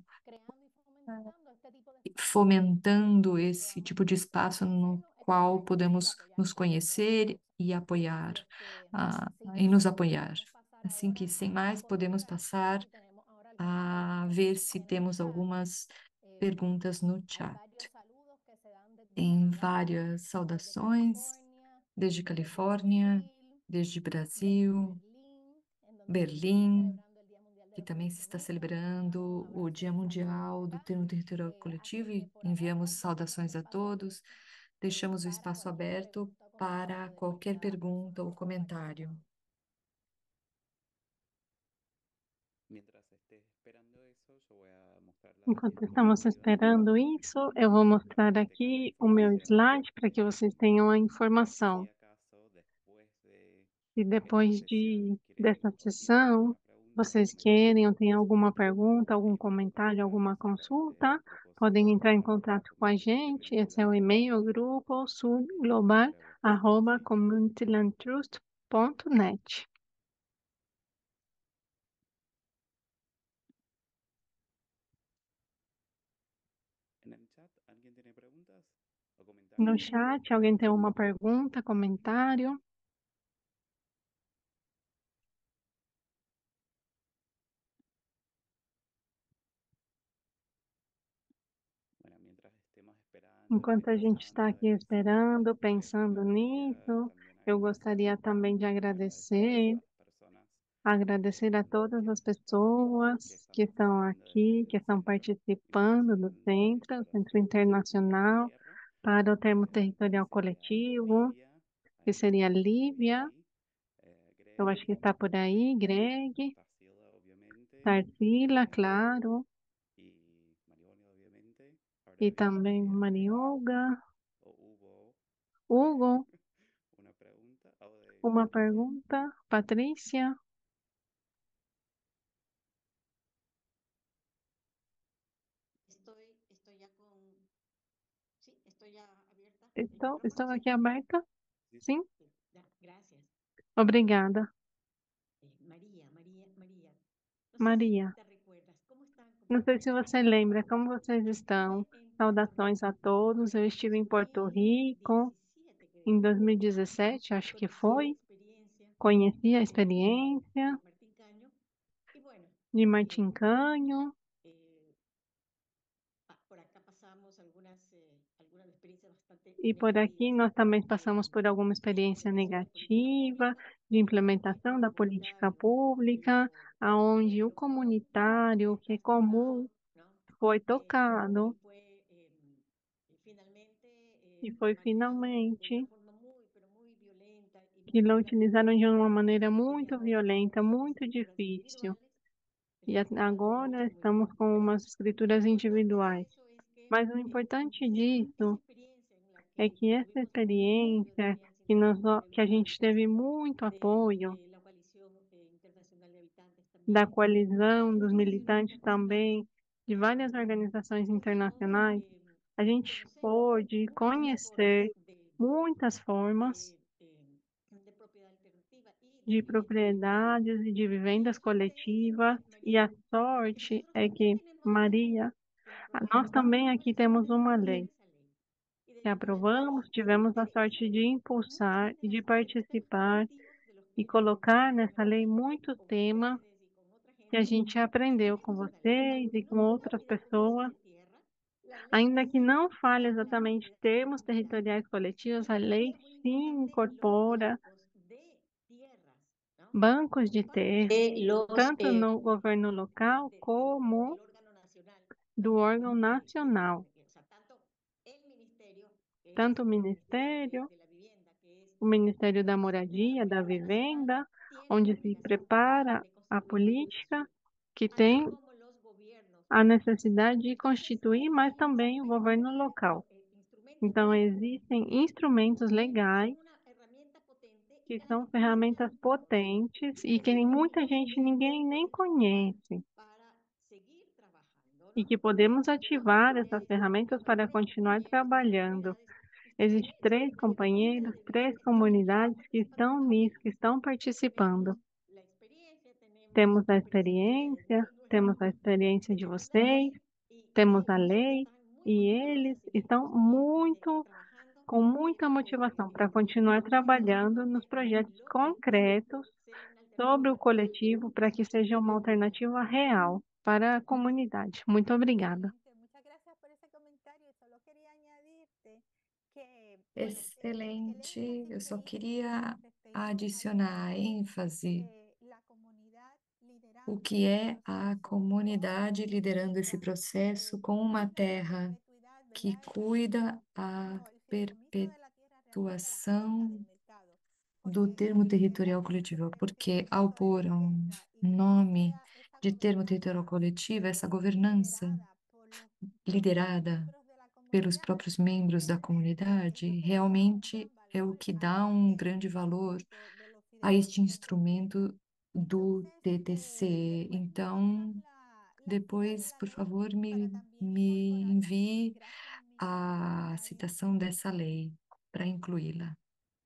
fomentando esse tipo de espaço no qual podemos nos conhecer e apoiar, e nos apoiar. Assim que, sem mais, podemos passar a ver se temos algumas perguntas no chat. Tem várias saudações, desde Califórnia, desde Brasil, Berlim, que também se está celebrando o Dia Mundial do Termo Territorial Coletivo e enviamos saudações a todos. Deixamos o espaço aberto para qualquer pergunta ou comentário. Enquanto estamos esperando isso, eu vou mostrar aqui o meu slide para que vocês tenham a informação. E depois dessa sessão, vocês querem ou têm alguma pergunta, algum comentário, alguma consulta, podem entrar em contato com a gente. Esse é o e-mail grupo sudglobal@communitylandtrust.net. No chat, alguém tem uma pergunta, comentário? Enquanto a gente está aqui esperando, pensando nisso, eu gostaria também de agradecer a todas as pessoas que estão aqui, que estão participando do Centro, o Centro Internacional para o Termo Territorial Coletivo, que seria Lívia, eu acho que está por aí, Greg, Tarsila, claro, e também Mariolga, Hugo, uma pergunta, Patrícia. Estou aqui aberta? Sim? Obrigada. Maria, não sei se você lembra como vocês estão. Saudações a todos. Eu estive em Porto Rico em 2017, acho que foi. Conheci a experiência de Martim Canho. E por aqui nós também passamos por alguma experiência negativa de implementação da política pública, aonde o comunitário, o que é comum, foi tocado e foi finalmente que lo utilizaram de uma maneira muito violenta, muito difícil. E agora estamos com umas escrituras individuais. Mas o importante disso é que essa experiência que a gente teve muito apoio da coalizão dos militantes também, de várias organizações internacionais, a gente pôde conhecer muitas formas de propriedades e de vivendas coletivas, e a sorte é que, Maria, nós também aqui temos uma lei. que aprovamos, tivemos a sorte de impulsar e de participar e colocar nessa lei muito tema que a gente aprendeu com vocês e com outras pessoas. Ainda que não fale exatamente termos territoriais coletivos, a lei sim incorpora bancos de terra, tanto no governo local como do órgão nacional. Tanto o Ministério da Moradia, da Vivenda, onde se prepara a política que tem a necessidade de constituir, mas também o governo local. Então, existem instrumentos legais que são ferramentas potentes e que muita gente, ninguém nem conhece. E que podemos ativar essas ferramentas para continuar trabalhando. Existem 3 companheiros, 3 comunidades que estão nisso, que estão participando. Temos a experiência de vocês, temos a lei, e eles estão com muita motivação para continuar trabalhando nos projetos concretos sobre o coletivo para que seja uma alternativa real para a comunidade. Muito obrigada. Excelente. Eu só queria adicionar ênfase o que é a comunidade liderando esse processo com uma terra que cuida a perpetuação do termo territorial coletivo, porque ao pôr um nome de termo territorial coletivo, essa governança liderada pelos próprios membros da comunidade realmente é o que dá um grande valor a este instrumento do TTC. Então, depois, por favor, me envie a citação dessa lei para incluí-la.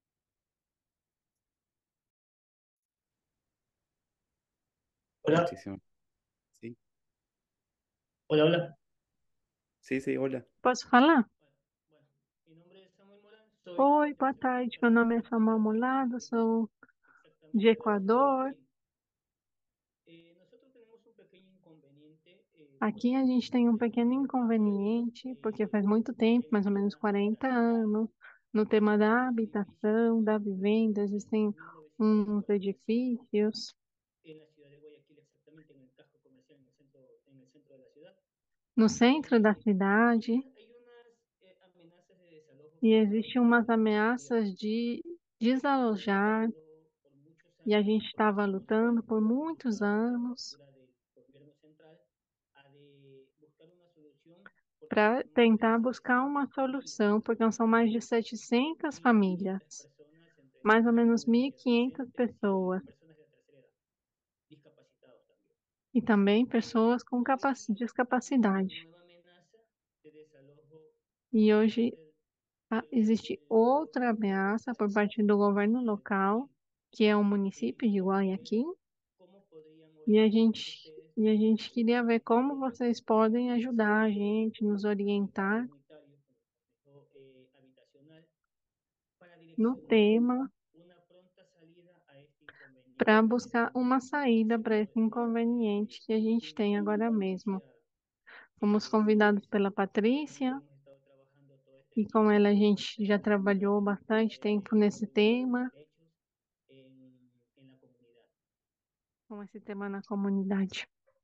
Hola, Muchísimas. Sí, hola, hola. sí, sí, hola. Posso falar? Bueno, mi nombre es Samuel Morán, soy Oi, boa tarde. Meu nome é Samuel Molado, sou de exactamente de Equador. Guayaquil. Nosotros tenemos un pequeño inconveniente Aqui a gente tem um pequeno inconveniente, porque faz muito tempo, mais ou menos 40 anos, no tema da habitação, da vivenda, existem uns edifícios en la ciudad de Guayaquil, exactamente en el casco comercial, en el centro de la ciudad. no centro da cidade Hay unas amenazas de desalojo e forzado existem umas ameaças que de venimos desalojar luchando por muchos e a años gente estava y hemos lutando por muitos buscado la anos apertura del gobierno central a de buscar una solución porque para son más de tentar buscar 700 uma familias solução, porque são mais de 700 1.500 famílias, personas entre mais ou niños, menos jóvenes y 1.500 adolescentes pessoas, y personas de la tercera edad, discapacitados también. e também pessoas com Hoy hay una discapacidade. nueva amenaza de desalojo E por hoje parte existe outra ameaça por parte do governo local, que é o município de Guayaquil, cómo podrían e a orientarnos gente, ustedes e a gente queria ver como desde vocês podem ajudar a gente, nos orientar comunitario, con el Consejo Habitacional, para no direccionar tema una pronta salida a este para inconveniente que buscar tenemos uma en el saída para centro esse de la ciudad. inconveniente que a gente tem agora mesmo. Justicia Fomos convidados pela Justamente Patrícia hemos estado trabajando todo este e com tiempo ela a con gente já ustedes trabalhou bastante tempo nesse los tema, derechos en la comunidad. com esse tema na comunidade.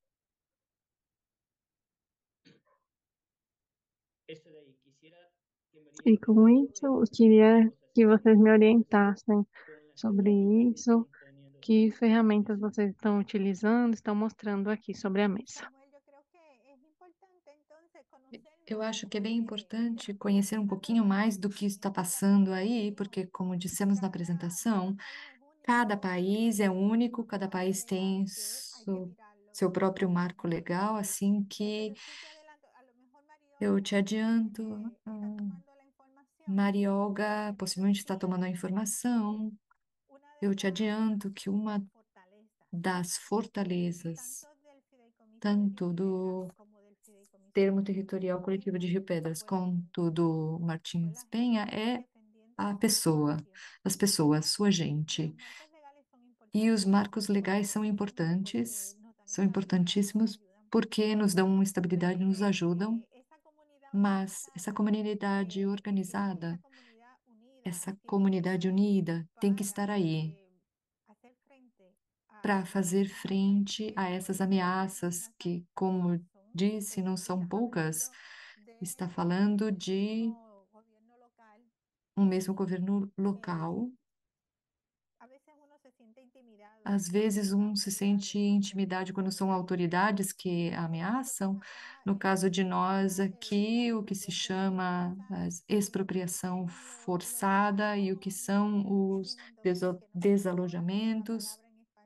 Eso de ahí, quisiera que me E orienten com un poco isso, eu en queria qué cosas que vocês me están haciendo orientassem con las sobre herramientas que isso, están poniendo que sobre la ferramentas mesa. vocês estão utilizando, estão mostrando aqui sobre a mesa. Eu acho que é bem importante conhecer um pouquinho mais do que está passando aí, porque, como dissemos na apresentação, cada país é único, cada país tem seu próprio marco legal, assim que eu te adianto, Mariolga possivelmente está tomando a informação, eu te adianto que uma das fortalezas, tanto do termo territorial coletivo de Rio Pedras. Contudo, Martins Penha é a pessoa, as pessoas, sua gente. E os marcos legais são importantíssimos porque nos dão estabilidade, nos ajudam, mas essa comunidade organizada, essa comunidade unida tem que estar aí para fazer frente a essas ameaças que, como disse, não são poucas. Está falando de um mesmo governo local. Às vezes um se sente intimidado quando são autoridades que ameaçam. No caso de nós aqui, o que se chama expropriação forçada e o que são os desalojamentos.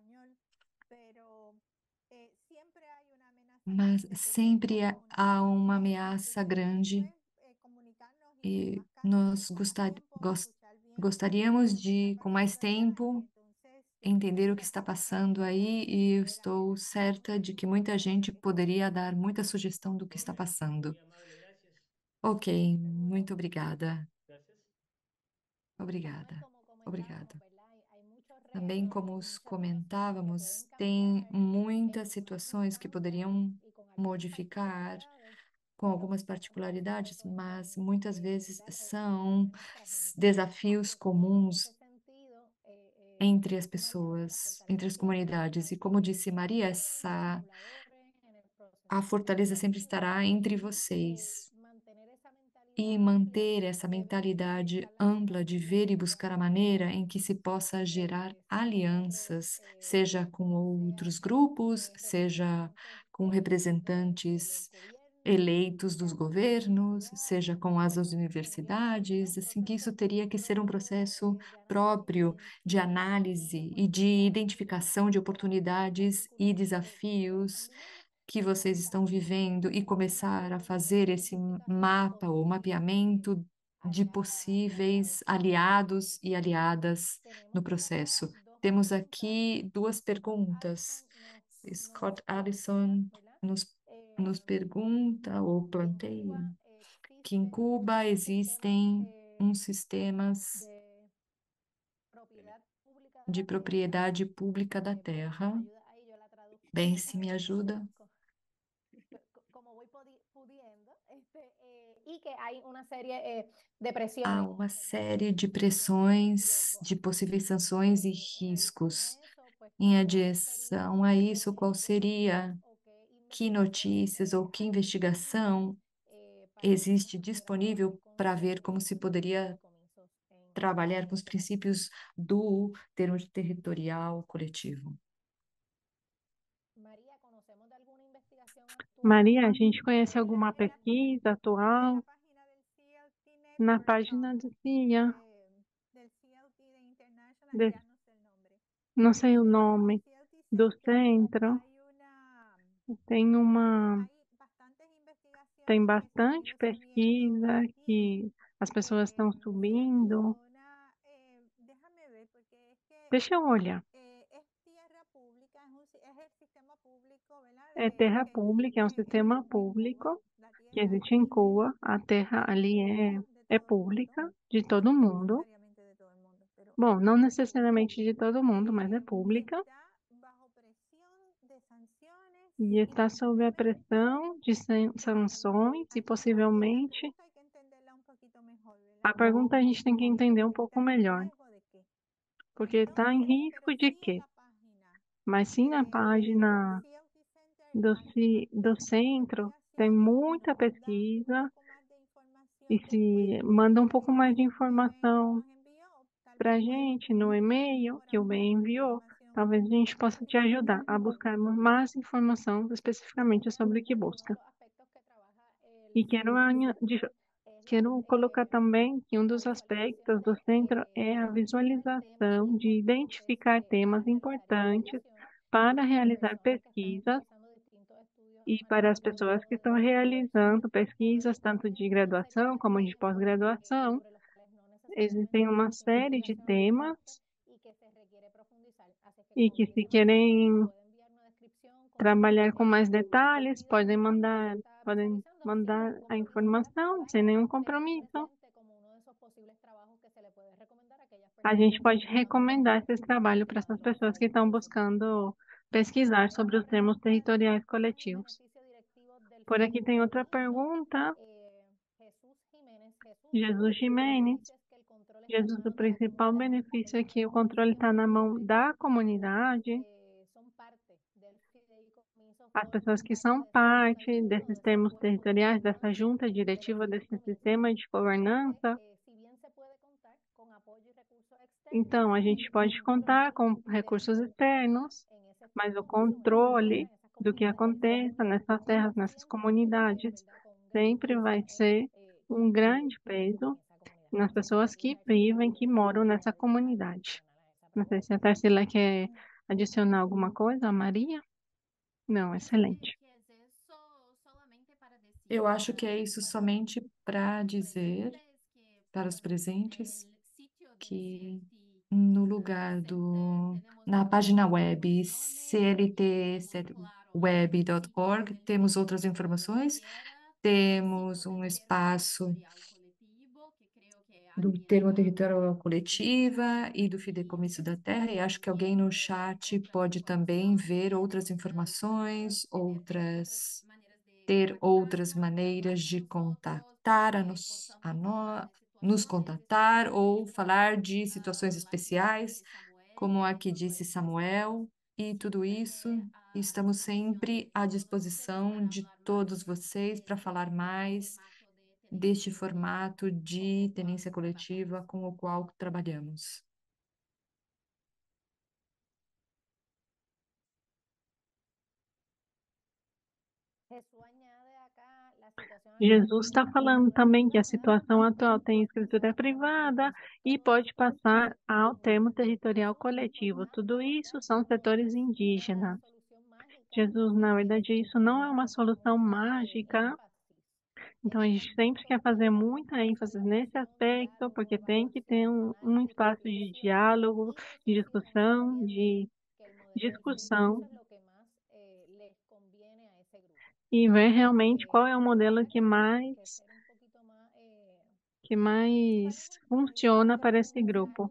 Mas sempre há uma ameaça grande e nós gostaríamos de, com mais tempo, entender o que está passando aí e eu estou certa de que muita gente poderia dar muita sugestão do que está passando. Muy amable, gracias. Ok, muito obrigada. Gracias. Obrigada. Obrigada. Também, como os comentávamos, tem muitas situações que poderiam modificar com algumas particularidades, mas muitas vezes são desafios comuns entre as pessoas, entre as comunidades. E como disse Maria, a fortaleza sempre estará entre vocês. E manter essa mentalidade ampla de ver e buscar a maneira em que se possa gerar alianças, seja com outros grupos, seja com representantes eleitos dos governos, seja com as universidades, assim que isso teria que ser um processo próprio de análise e de identificação de oportunidades e desafios que vocês estão vivendo e começar a fazer esse mapa ou mapeamento de possíveis aliados e aliadas no processo. Temos aqui duas perguntas. Scott Allison nos pergunta ou planteia que em Cuba existem uns sistemas de propriedade pública da terra. Bem, se me ajuda. Há uma série de pressões, de possíveis sanções e riscos. Em adição a isso, qual seria, que notícias ou que investigação existe disponível para ver como se poderia trabalhar com os princípios do termo territorial coletivo? Maria, a gente conhece alguma pesquisa atual na página do CIA? Não sei o nome do centro. Tem bastante pesquisa que as pessoas estão subindo. Deixa eu olhar. É terra pública, é um sistema público que existe em Cuba. A terra ali é pública de todo mundo. Bom, não necessariamente de todo mundo, mas é pública. E está sob a pressão de sanções e possivelmente. A pergunta a gente tem que entender um pouco melhor. Porque está em risco de quê? Mas sim na página do centro tem muita pesquisa e se manda um pouco mais de informação para a gente no e-mail que o bem enviou. Talvez a gente possa te ajudar a buscar mais informação especificamente sobre o que busca. E quero colocar também que um dos aspectos do centro é a visualização de identificar temas importantes para realizar pesquisas e para as pessoas que estão realizando pesquisas tanto de graduação como de pós-graduação. Existem uma série de temas e que se querem trabalhar com mais detalhes, podem mandar a informação sem nenhum compromisso. A gente pode recomendar esse trabalho para essas pessoas que estão buscando pesquisar sobre os termos territoriais coletivos. Por aqui tem outra pergunta. Jesus Jimenez. Jesus, o principal benefício é que o controle está na mão da comunidade. As pessoas que são parte desses termos territoriais, dessa junta diretiva, desse sistema de governança. Então, a gente pode contar com recursos externos, mas o controle do que aconteça nessas terras, nessas comunidades, sempre vai ser um grande peso nas pessoas que vivem, que moram nessa comunidade. Não sei se a Tarsila quer adicionar alguma coisa, a Maria? Não, excelente. Eu acho que é isso somente para dizer para os presentes que no lugar na página web cltweb.org temos outras informações, temos um espaço do termo territorial coletiva e do fideicomisso da terra, e acho que alguém no chat pode também ver outras informações, ter outras maneiras de contatar nos contatar ou falar de situações especiais, como a que disse Samuel, e tudo isso. Estamos sempre à disposição de todos vocês para falar mais deste formato de tenência coletiva com o qual trabalhamos. Jesus está falando também que a situação atual tem escritura privada e pode passar ao termo territorial coletivo. Tudo isso são setores indígenas. Jesus, na verdade, isso não é uma solução mágica. Então, a gente sempre quer fazer muita ênfase nesse aspecto, porque tem que ter um espaço de diálogo, de discussão e ver realmente qual é o modelo que mais funciona para esse grupo.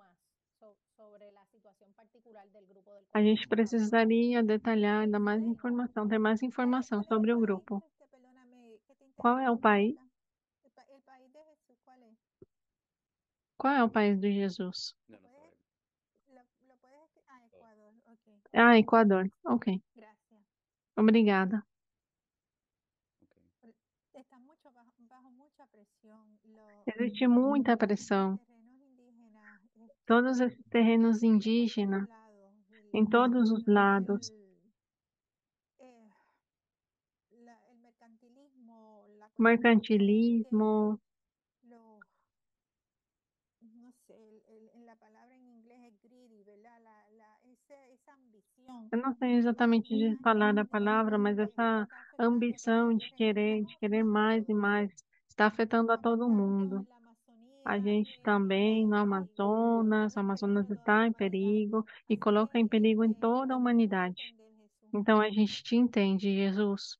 A gente precisaria detalhar, dar mais informação, ter mais informação sobre o grupo. Qual é o país? Qual é o país de Jesus? No, no sabe. Ah, Equador. Ok. Obrigada. Ok. Existe muita pressão. Todos esses terrenos indígenas, em todos os lados, mercantilismo, eu não sei exatamente de falar a palavra, mas essa ambição de querer mais e mais, está afetando a todo mundo. A gente também no Amazonas, o Amazonas está em perigo e coloca em perigo em toda a humanidade. Então a gente te entende, Jesus.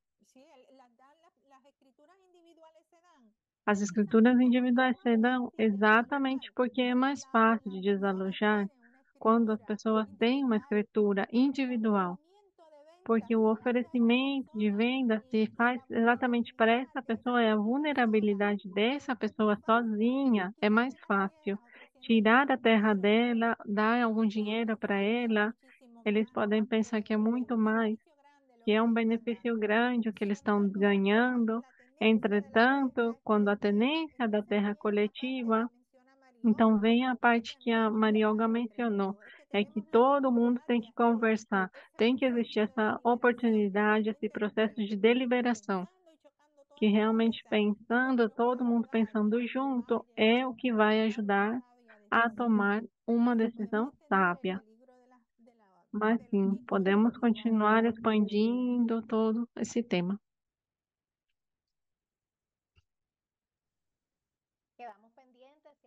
As escrituras individuais se dão exatamente porque é mais fácil de desalojar quando as pessoas têm uma escritura individual, porque o oferecimento de venda se faz exatamente para essa pessoa, e a vulnerabilidade dessa pessoa sozinha é mais fácil. Tirar a terra dela, dar algum dinheiro para ela, eles podem pensar que é muito mais, que é um benefício grande o que eles estão ganhando. Entretanto, quando a tenência da terra coletiva, então vem a parte que a Marioga mencionou, é que todo mundo tem que conversar, tem que existir essa oportunidade, esse processo de deliberação, que realmente pensando, todo mundo pensando junto, é o que vai ajudar a tomar uma decisão sábia. Mas sim, podemos continuar expandindo todo esse tema.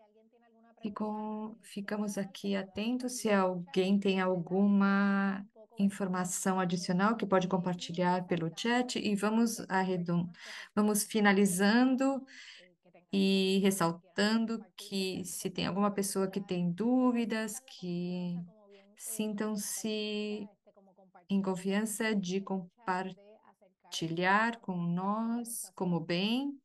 Ficamos aqui atentos se alguém tem alguma informação adicional que pode compartilhar pelo chat e vamos finalizando e ressaltando que se tem alguma pessoa que tem dúvidas, que sintam-se em confiança de compartilhar com nós como bem.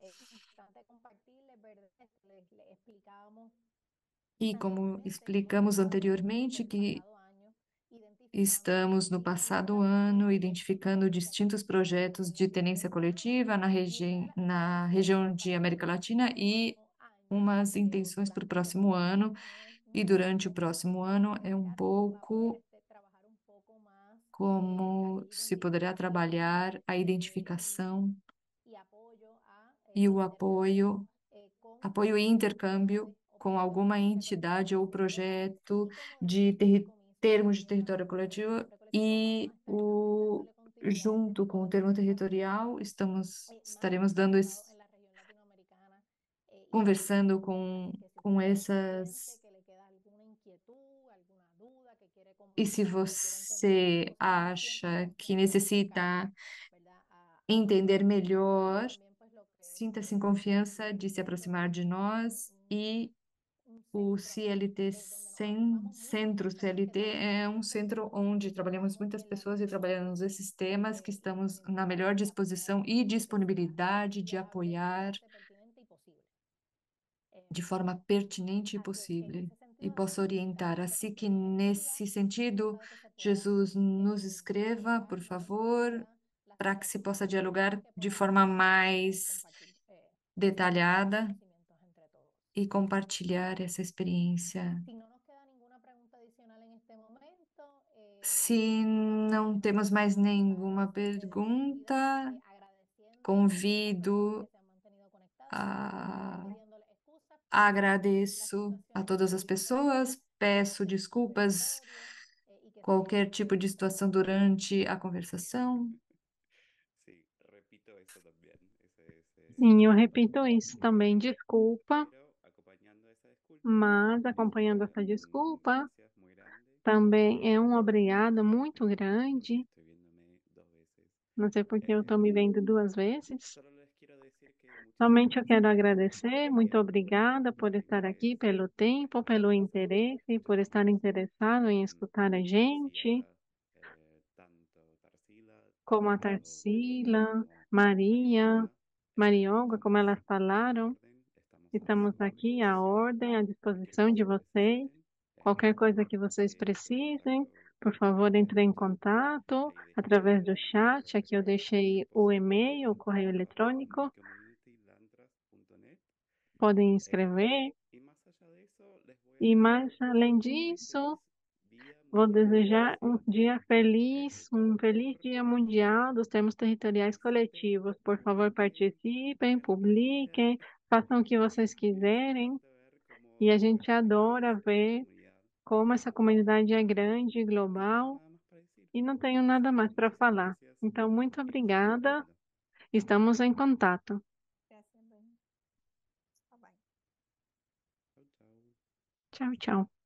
E como explicamos anteriormente, que estamos no passado ano identificando distintos projetos de tenência coletiva na região de América Latina e umas intenções para o próximo ano. E durante o próximo ano é um pouco como se poderá trabalhar a identificação e o apoio e intercâmbio com alguma entidade ou projeto de termos de território coletivo e junto com o termo territorial estaremos conversando com essas. E se você acha que necessita entender melhor, sinta-se em confiança de se aproximar de nós e o Centro CLT é um centro onde trabalhamos muitas pessoas e trabalhamos esses temas que estamos na melhor disposição e disponibilidade de apoiar de forma pertinente e possível. E posso orientar. Assim que, nesse sentido, Jesus nos escreva, por favor, para que se possa dialogar de forma mais detalhada e compartilhar essa experiência. Se não temos mais nenhuma pergunta, convido a agradeço a todas as pessoas, peço desculpas qualquer tipo de situação durante a conversação. Sim, eu repito isso também. Desculpa, mas acompanhando essa desculpa, também é um obrigado muito grande. Não sei porque eu estou me vendo duas vezes. Somente eu quero agradecer. Muito obrigada por estar aqui, pelo tempo, pelo interesse, por estar interessado em escutar a gente. Como a Tarsila, Maria, Marionga, como elas falaram, estamos aqui à ordem, à disposição de vocês. Qualquer coisa que vocês precisem, por favor, entre em contato através do chat. Aqui eu deixei o e-mail, o correio eletrônico. Podem escrever. E mais além disso, vou desejar um dia feliz, um feliz Dia Mundial dos Termos Territoriais Coletivos. Por favor, participem, publiquem, façam o que vocês quiserem. E a gente adora ver como essa comunidade é grande e global. E não tenho nada mais para falar. Então, muito obrigada. Estamos em contato. Tchau, tchau.